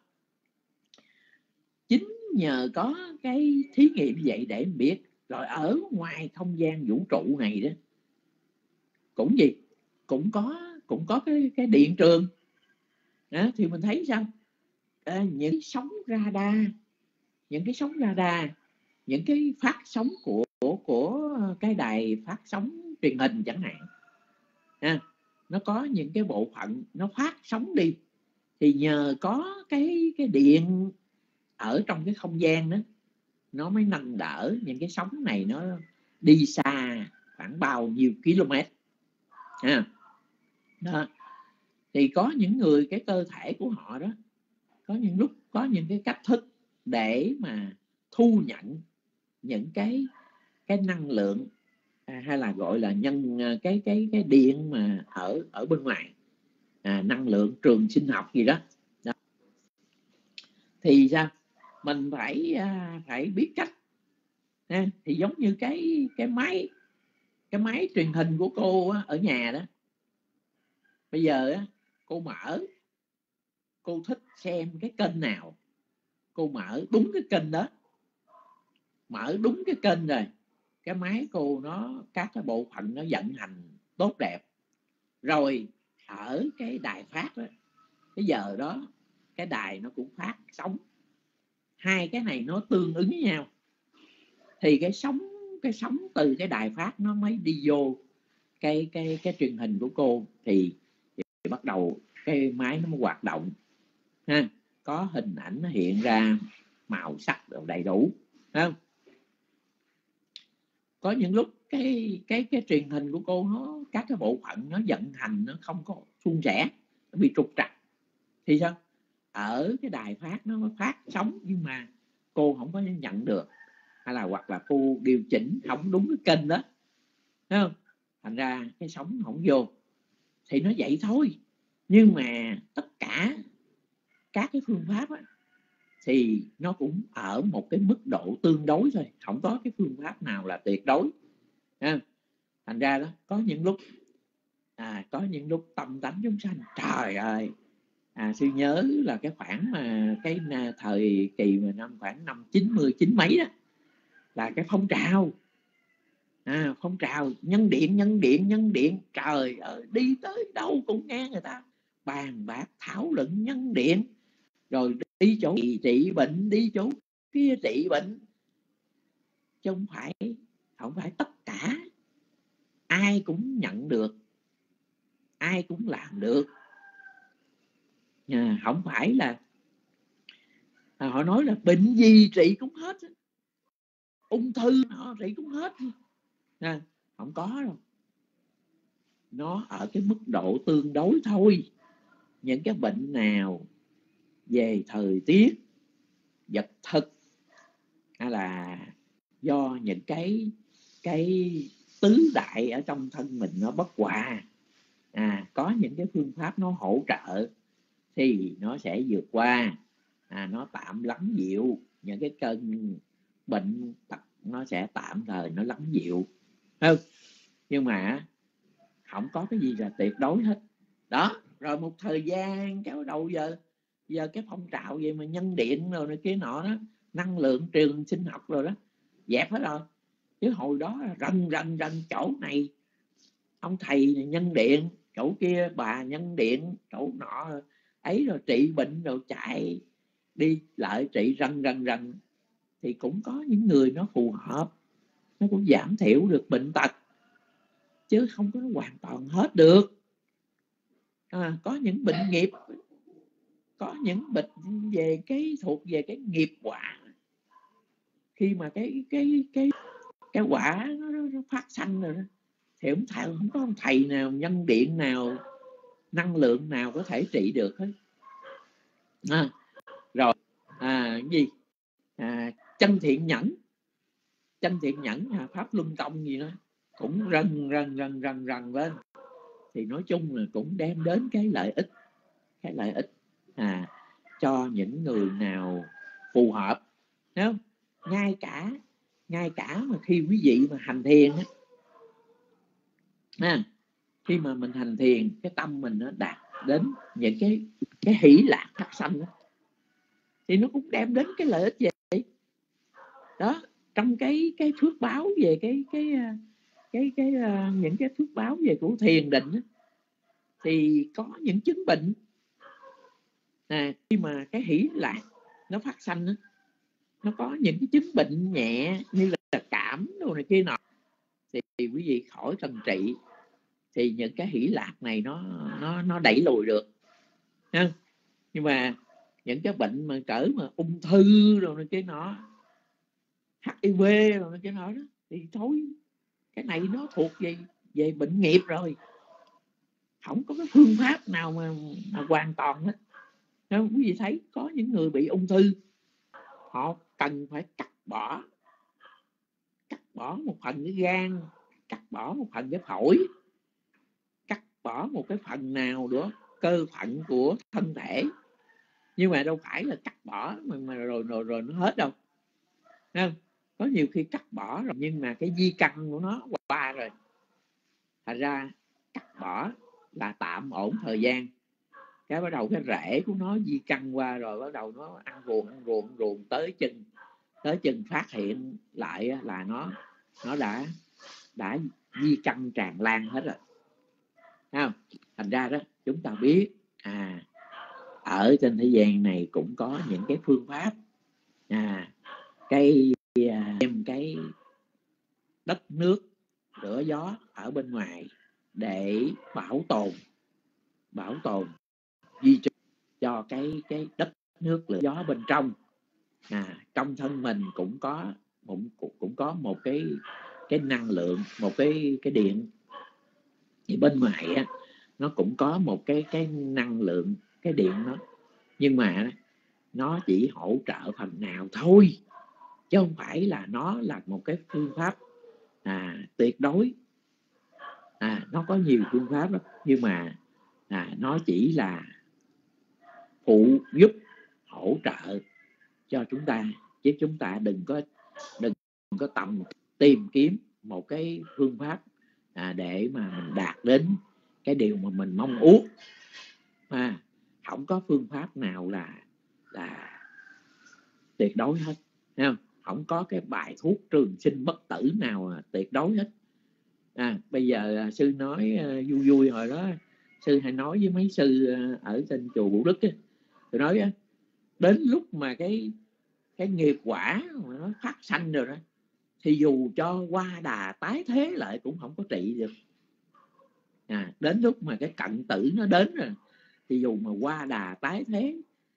Chính nhờ có cái thí nghiệm như vậy để biết. Rồi ở ngoài không gian vũ trụ này đó cũng gì cũng có cũng có cái cái điện trường đó, thì mình thấy sao à, những sóng radar những cái sóng radar những cái phát sóng của của của cái đài phát sóng truyền hình chẳng hạn à, nó có những cái bộ phận nó phát sóng đi, thì nhờ có cái cái điện ở trong cái không gian đó nó mới nâng đỡ những cái sóng này nó đi xa khoảng bao nhiêu km. À, đó. Thì có những người cái cơ thể của họ đó có những lúc có những cái cách thức để mà thu nhận những cái cái năng lượng à, hay là gọi là nhân cái cái cái điện mà ở ở bên ngoài à, năng lượng trường sinh học gì đó, đó. Thì sao mình phải à, phải biết cách à, thì giống như cái cái máy cái máy truyền hình của cô á, ở nhà đó bây giờ á, cô mở cô thích xem cái kênh nào cô mở đúng cái kênh đó, mở đúng cái kênh rồi cái máy cô nó các cái bộ phận nó vận hành tốt đẹp. Rồi ở cái đài phát đó, cái giờ đó cái đài nó cũng phát sóng, hai cái này nó tương ứng với nhau thì cái sóng cái sóng từ cái đài phát nó mới đi vô cái cái cái truyền hình của cô thì, thì bắt đầu cái máy nó mới hoạt động ha, có hình ảnh nó hiện ra, màu sắc đầy đủ, không? Có những lúc cái cái cái truyền hình của cô nó các cái bộ phận nó vận hành nó không có suôn sẻ, nó bị trục trặc thì sao? Ở cái đài phát nó phát sóng nhưng mà cô không có nhận được, hay là hoặc là cô điều chỉnh không đúng cái kênh đó, thấy không? Thành ra cái sóng không vô, thì nó vậy thôi. Nhưng mà tất cả các cái phương pháp á, thì nó cũng ở một cái mức độ tương đối thôi, không có cái phương pháp nào là tuyệt đối. Thành ra đó, có những lúc à, có những lúc tâm tánh chúng sanh, trời ơi, à, sư nhớ là cái khoảng mà cái thời kỳ mà năm khoảng năm chín mươi chín mấy đó, là cái phong trào à, phong trào nhân điện nhân điện nhân điện, trời ơi, đi tới đâu cũng nghe người ta bàn bạc thảo luận nhân điện, rồi đi chỗ trị bệnh, đi chỗ kia trị bệnh, chứ không phải không phải tất cả ai cũng nhận được, ai cũng làm được. À, không phải là à, họ nói là bệnh gì trị cũng hết, ung thư họ trị cũng hết, à, không có đâu. Nó ở cái mức độ tương đối thôi. Những cái bệnh nào về thời tiết, vật thực, hay là do những cái cái tứ đại ở trong thân mình nó bất hòa, à, có những cái phương pháp nó hỗ trợ thì nó sẽ vượt qua, à, nó tạm lắng dịu những cái cơn bệnh tật, nó sẽ tạm thời nó lắng dịu, không? Nhưng mà không có cái gì là tuyệt đối hết đó. Rồi một thời gian cái đầu giờ giờ cái phong trào gì mà nhân điện rồi này kia nọ đó, năng lượng trường sinh học rồi đó, dẹp hết rồi. Chứ hồi đó rần rần rần chỗ này ông thầy này nhân điện, chỗ kia bà nhân điện, chỗ nọ ấy, rồi trị bệnh rồi chạy đi lại trị rần rần rần, thì cũng có những người nó phù hợp, nó cũng giảm thiểu được bệnh tật, chứ không có hoàn toàn hết được. À, có những bệnh nghiệp, có những bệnh về cái thuộc về cái nghiệp quả, khi mà cái cái cái cái quả nó, nó phát sanh rồi đó, thì không thầy không có ông thầy nào nhân điện nào, năng lượng nào có thể trị được hết. À, rồi à, gì à, chân thiện nhẫn, chân thiện nhẫn à, pháp luân công gì đó cũng rần rần rần rần rần lên, thì nói chung là cũng đem đến cái lợi ích, cái lợi ích à, cho những người nào phù hợp, đúng không? Ngay cả ngay cả mà khi quý vị mà hành thiền á, à, khi mà mình hành thiền, cái tâm mình nó đạt đến những cái cái hỷ lạc phát sanh đó, thì nó cũng đem đến cái lợi ích gì đó. Trong cái cái phước báo về cái cái cái cái, cái những cái phước báo về của thiền định đó, thì có những chứng bệnh à, khi mà cái hỷ lạc nó phát sanh đó, nó có những cái chứng bệnh nhẹ như là cảm đồ này kia nọ, thì, thì quý vị khỏi cần trị, thì những cái hỷ lạc này nó nó nó đẩy lùi được ha. Nhưng mà những cái bệnh mà cỡ mà ung thư rồi này kia nọ, hát i vê rồi này kia nọ đó, thì thôi, cái này nó thuộc về về bệnh nghiệp rồi, không có cái phương pháp nào mà, mà hoàn toàn hết. Nên quý vị thấy có những người bị ung thư, họ cần phải cắt bỏ cắt bỏ một phần cái gan, cắt bỏ một phần cái phổi, cắt bỏ một cái phần nào đó cơ phận của thân thể, nhưng mà đâu phải là cắt bỏ mà, mà rồi, rồi rồi nó hết đâu. Nên có nhiều khi cắt bỏ rồi nhưng mà cái di căn của nó qua rồi, thành ra cắt bỏ là tạm ổn thời gian, cái bắt đầu cái rễ của nó di căn qua rồi, bắt đầu nó ăn ruồng ăn ruồng ăn ruồng tới chừng tới chừng phát hiện lại là nó nó đã đã di căn tràn lan hết rồi. Thấy không? Thành ra đó chúng ta biết à, ở trên thế gian này cũng có những cái phương pháp à, cái đem cái đất nước lửa gió ở bên ngoài để bảo tồn bảo tồn duy trì cho cái cái đất nước lửa gió bên trong. À, trong thân mình cũng có cũng, cũng có một cái cái năng lượng, một cái cái điện. Thì bên ngoài á, nó cũng có một cái cái năng lượng, cái điện đó, nhưng mà nó chỉ hỗ trợ phần nào thôi, chứ không phải là nó là một cái phương pháp à, tuyệt đối. À, nó có nhiều phương pháp đó, nhưng mà à, nó chỉ là phụ giúp, hỗ trợ cho chúng ta, chứ chúng ta đừng có đừng có tầm tìm kiếm một cái phương pháp à, để mà mình đạt đến cái điều mà mình mong ước. À, không có phương pháp nào là là tuyệt đối hết, thấy không? Không có cái bài thuốc trường sinh bất tử nào là tuyệt đối hết. À, bây giờ sư nói uh, vui vui hồi đó sư hay nói với mấy sư uh, ở trên chùa Vũ Đức ấy, tôi nói uh, đến lúc mà cái cái nghiệp quả mà nó phát sanh rồi đó, thì dù cho qua đà tái thế lại cũng không có trị được. À, đến lúc mà cái cận tử nó đến rồi, thì dù mà qua đà tái thế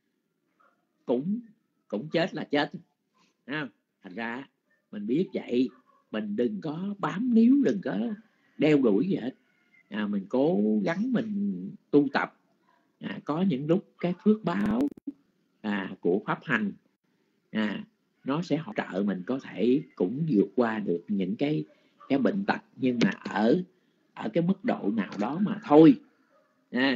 cũng cũng chết là chết. À, thành ra mình biết vậy, mình đừng có bám níu, đừng có đeo đuổi gì hết. À, mình cố gắng mình tu tập. À, có những lúc cái phước báo à, của pháp hành à, nó sẽ hỗ trợ mình có thể cũng vượt qua được những cái cái bệnh tật, nhưng mà ở ở cái mức độ nào đó mà thôi. À,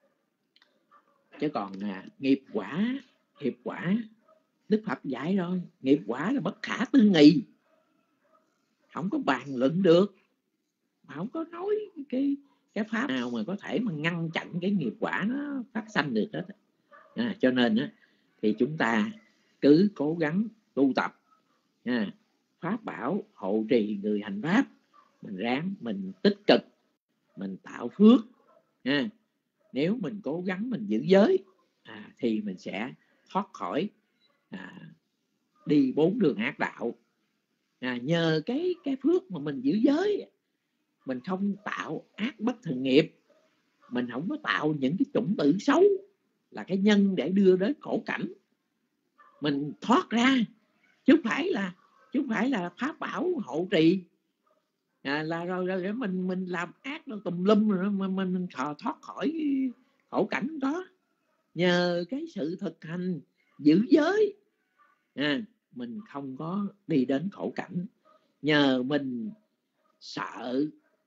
chứ còn à, nghiệp quả nghiệp quả Đức Phật dạy rồi, nghiệp quả là bất khả tư nghị, không có bàn luận được, mà không có nói cái cái pháp nào mà có thể mà ngăn chặn cái nghiệp quả nó phát sanh được hết. À, cho nên á, thì chúng ta cứ cố gắng tu tập, à, pháp bảo hộ trì người hành pháp, mình ráng mình tích cực, mình tạo phước. À, nếu mình cố gắng mình giữ giới à, thì mình sẽ thoát khỏi à, đi bốn đường ác đạo. À, nhờ cái cái phước mà mình giữ giới, mình không tạo ác bất thường nghiệp, mình không có tạo những cái chủng tử xấu là cái nhân để đưa đến khổ cảnh, mình thoát ra, chứ không phải là chứ không phải là pháp bảo hộ trì à, là rồi, rồi, rồi mình mình làm ác nó tùm lum rồi mình mình, mình thoát khỏi khổ cảnh đó. Nhờ cái sự thực hành giữ giới à, mình không có đi đến khổ cảnh. Nhờ mình sợ,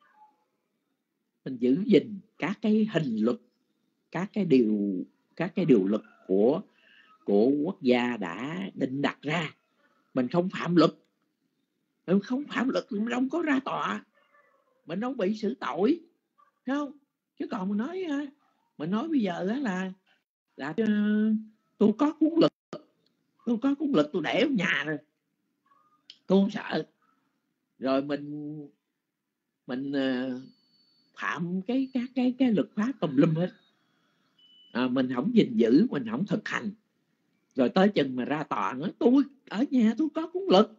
mình giữ gìn các cái hình luật, các cái điều các cái điều luật của của quốc gia đã định đặt ra, mình không phạm luật. Mình không phạm luật thì mình không có ra tòa, mình không bị xử tội, thấy không? Chứ còn mình nói mình nói bây giờ là là tôi có cuốn luật, tôi có cuốn luật tôi để ở nhà rồi, tôi không sợ. Rồi mình mình phạm cái các cái cái luật pháp tùm lum hết. À, mình không gìn giữ, mình không thực hành, rồi tới chừng mà ra tòa nói tôi ở nhà tôi có cuốn luật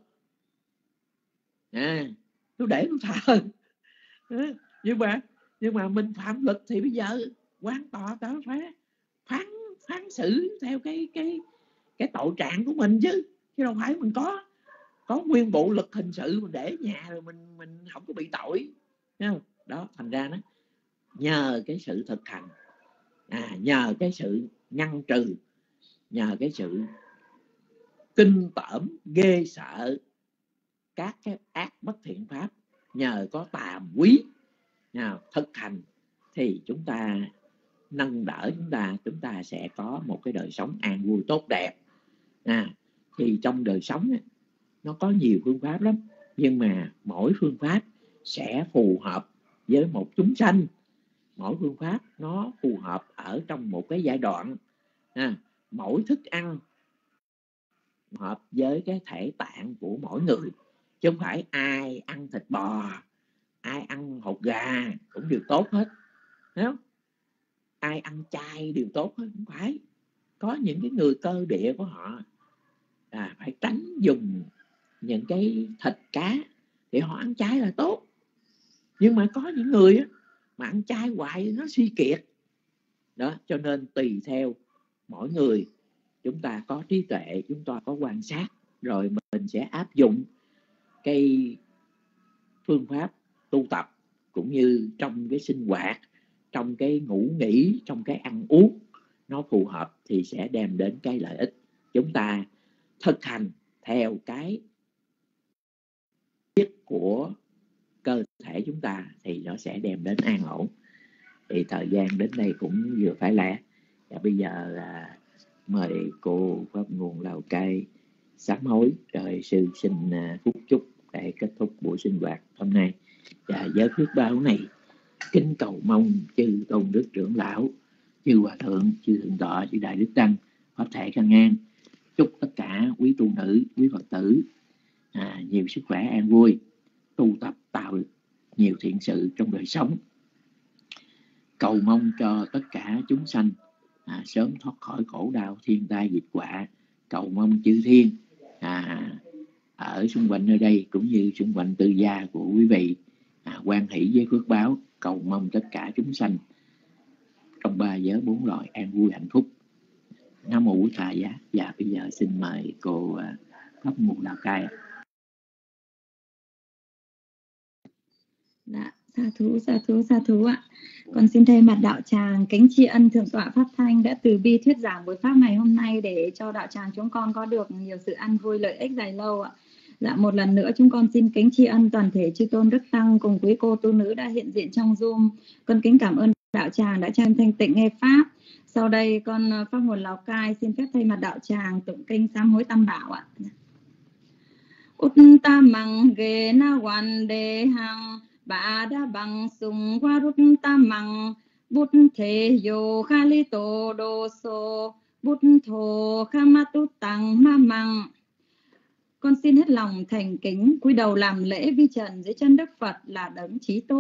à, tôi để tôi thờ. Nhưng mà nhưng mà mình phạm luật thì bây giờ quan tòa ta phải phán phán xử theo cái cái cái tội trạng của mình chứ, chứ đâu phải mình có có nguyên bộ luật hình sự mình để nhà rồi mình mình không có bị tội. Thấy không? Đó, thành ra đó, nhờ cái sự thực hành à, nhờ cái sự ngăn trừ, nhờ cái sự kinh tởm ghê sợ các cái ác bất thiện pháp, nhờ có tà quý nào thực hành thì chúng ta nâng đỡ chúng ta chúng ta sẽ có một cái đời sống an vui tốt đẹp. À, thì trong đời sống ấy, nó có nhiều phương pháp lắm, nhưng mà mỗi phương pháp sẽ phù hợp với một chúng sanh, mỗi phương pháp nó phù hợp ở trong một cái giai đoạn. À, mỗi thức ăn hợp với cái thể tạng của mỗi người, chứ không phải ai ăn thịt bò, ai ăn hột gà cũng đều tốt hết, đúng không? Ai ăn chay đều tốt hết, không phải. Có những cái người cơ địa của họ à, phải tránh dùng những cái thịt cá thì họ ăn chay là tốt. Nhưng mà có những người mà ăn chay hoài nó suy kiệt đó. Cho nên tùy theo mỗi người, chúng ta có trí tuệ, chúng ta có quan sát, rồi mình sẽ áp dụng cái phương pháp tu tập cũng như trong cái sinh hoạt, trong cái ngủ nghỉ, trong cái ăn uống nó phù hợp thì sẽ đem đến cái lợi ích. Chúng ta thực hành theo cái biết của cơ thể chúng ta thì nó sẽ đem đến an ổn. Thì thời gian đến đây cũng vừa phải lẽ. Và bây giờ là mời cô Pháp Nguồn Lào Cai sám hối, rồi sư xin phúc chúc để kết thúc buổi sinh hoạt hôm nay. Và với phước báo này, kính cầu mong chư tôn đức trưởng lão, chư hòa thượng, chư thượng tọa, chư đại đức tăng pháp thể căn an, chúc tất cả quý tu nữ, quý Phật tử à, nhiều sức khỏe an vui, tu tập tạo nhiều thiện sự trong đời sống. Cầu mong cho tất cả chúng sanh à, sớm thoát khỏi khổ đau thiên tai dịch họa. Cầu mong chư thiên à, ở xung quanh nơi đây cũng như xung quanh tư gia của quý vị à, hoan hỷ với phước báo. Cầu mong tất cả chúng sanh trong ba giới bốn loài an vui hạnh phúc. Nam mô Bổn Thầy Giá. Và bây giờ xin mời cô Pháp Nguồn Lào Cai. Dạ, sa thú, sa thú, sa thú ạ. Con xin thay mặt đạo tràng kính tri ân Thượng tọa Pháp Thanh đã từ bi thuyết giảng buổi pháp ngày hôm nay để cho đạo tràng chúng con có được nhiều sự an vui lợi ích dài lâu ạ. Dạ, một lần nữa chúng con xin kính tri ân toàn thể chư tôn đức tăng cùng quý cô tu nữ đã hiện diện trong Zoom. Con kính cảm ơn đạo tràng đã cho em thanh tịnh nghe pháp. Sau đây con Pháp Nguồn Lào Cai xin phép thay mặt đạo tràng tụng kinh sám hối tam bảo ạ. Uttamang ge na wan de hang ba da bang sung warut tamang bút thế yo khali to do so bút thô khamatu tăng ma mang. Con xin hết lòng thành kính cúi đầu làm lễ vi trần dưới chân Đức Phật là đấng chí tôn.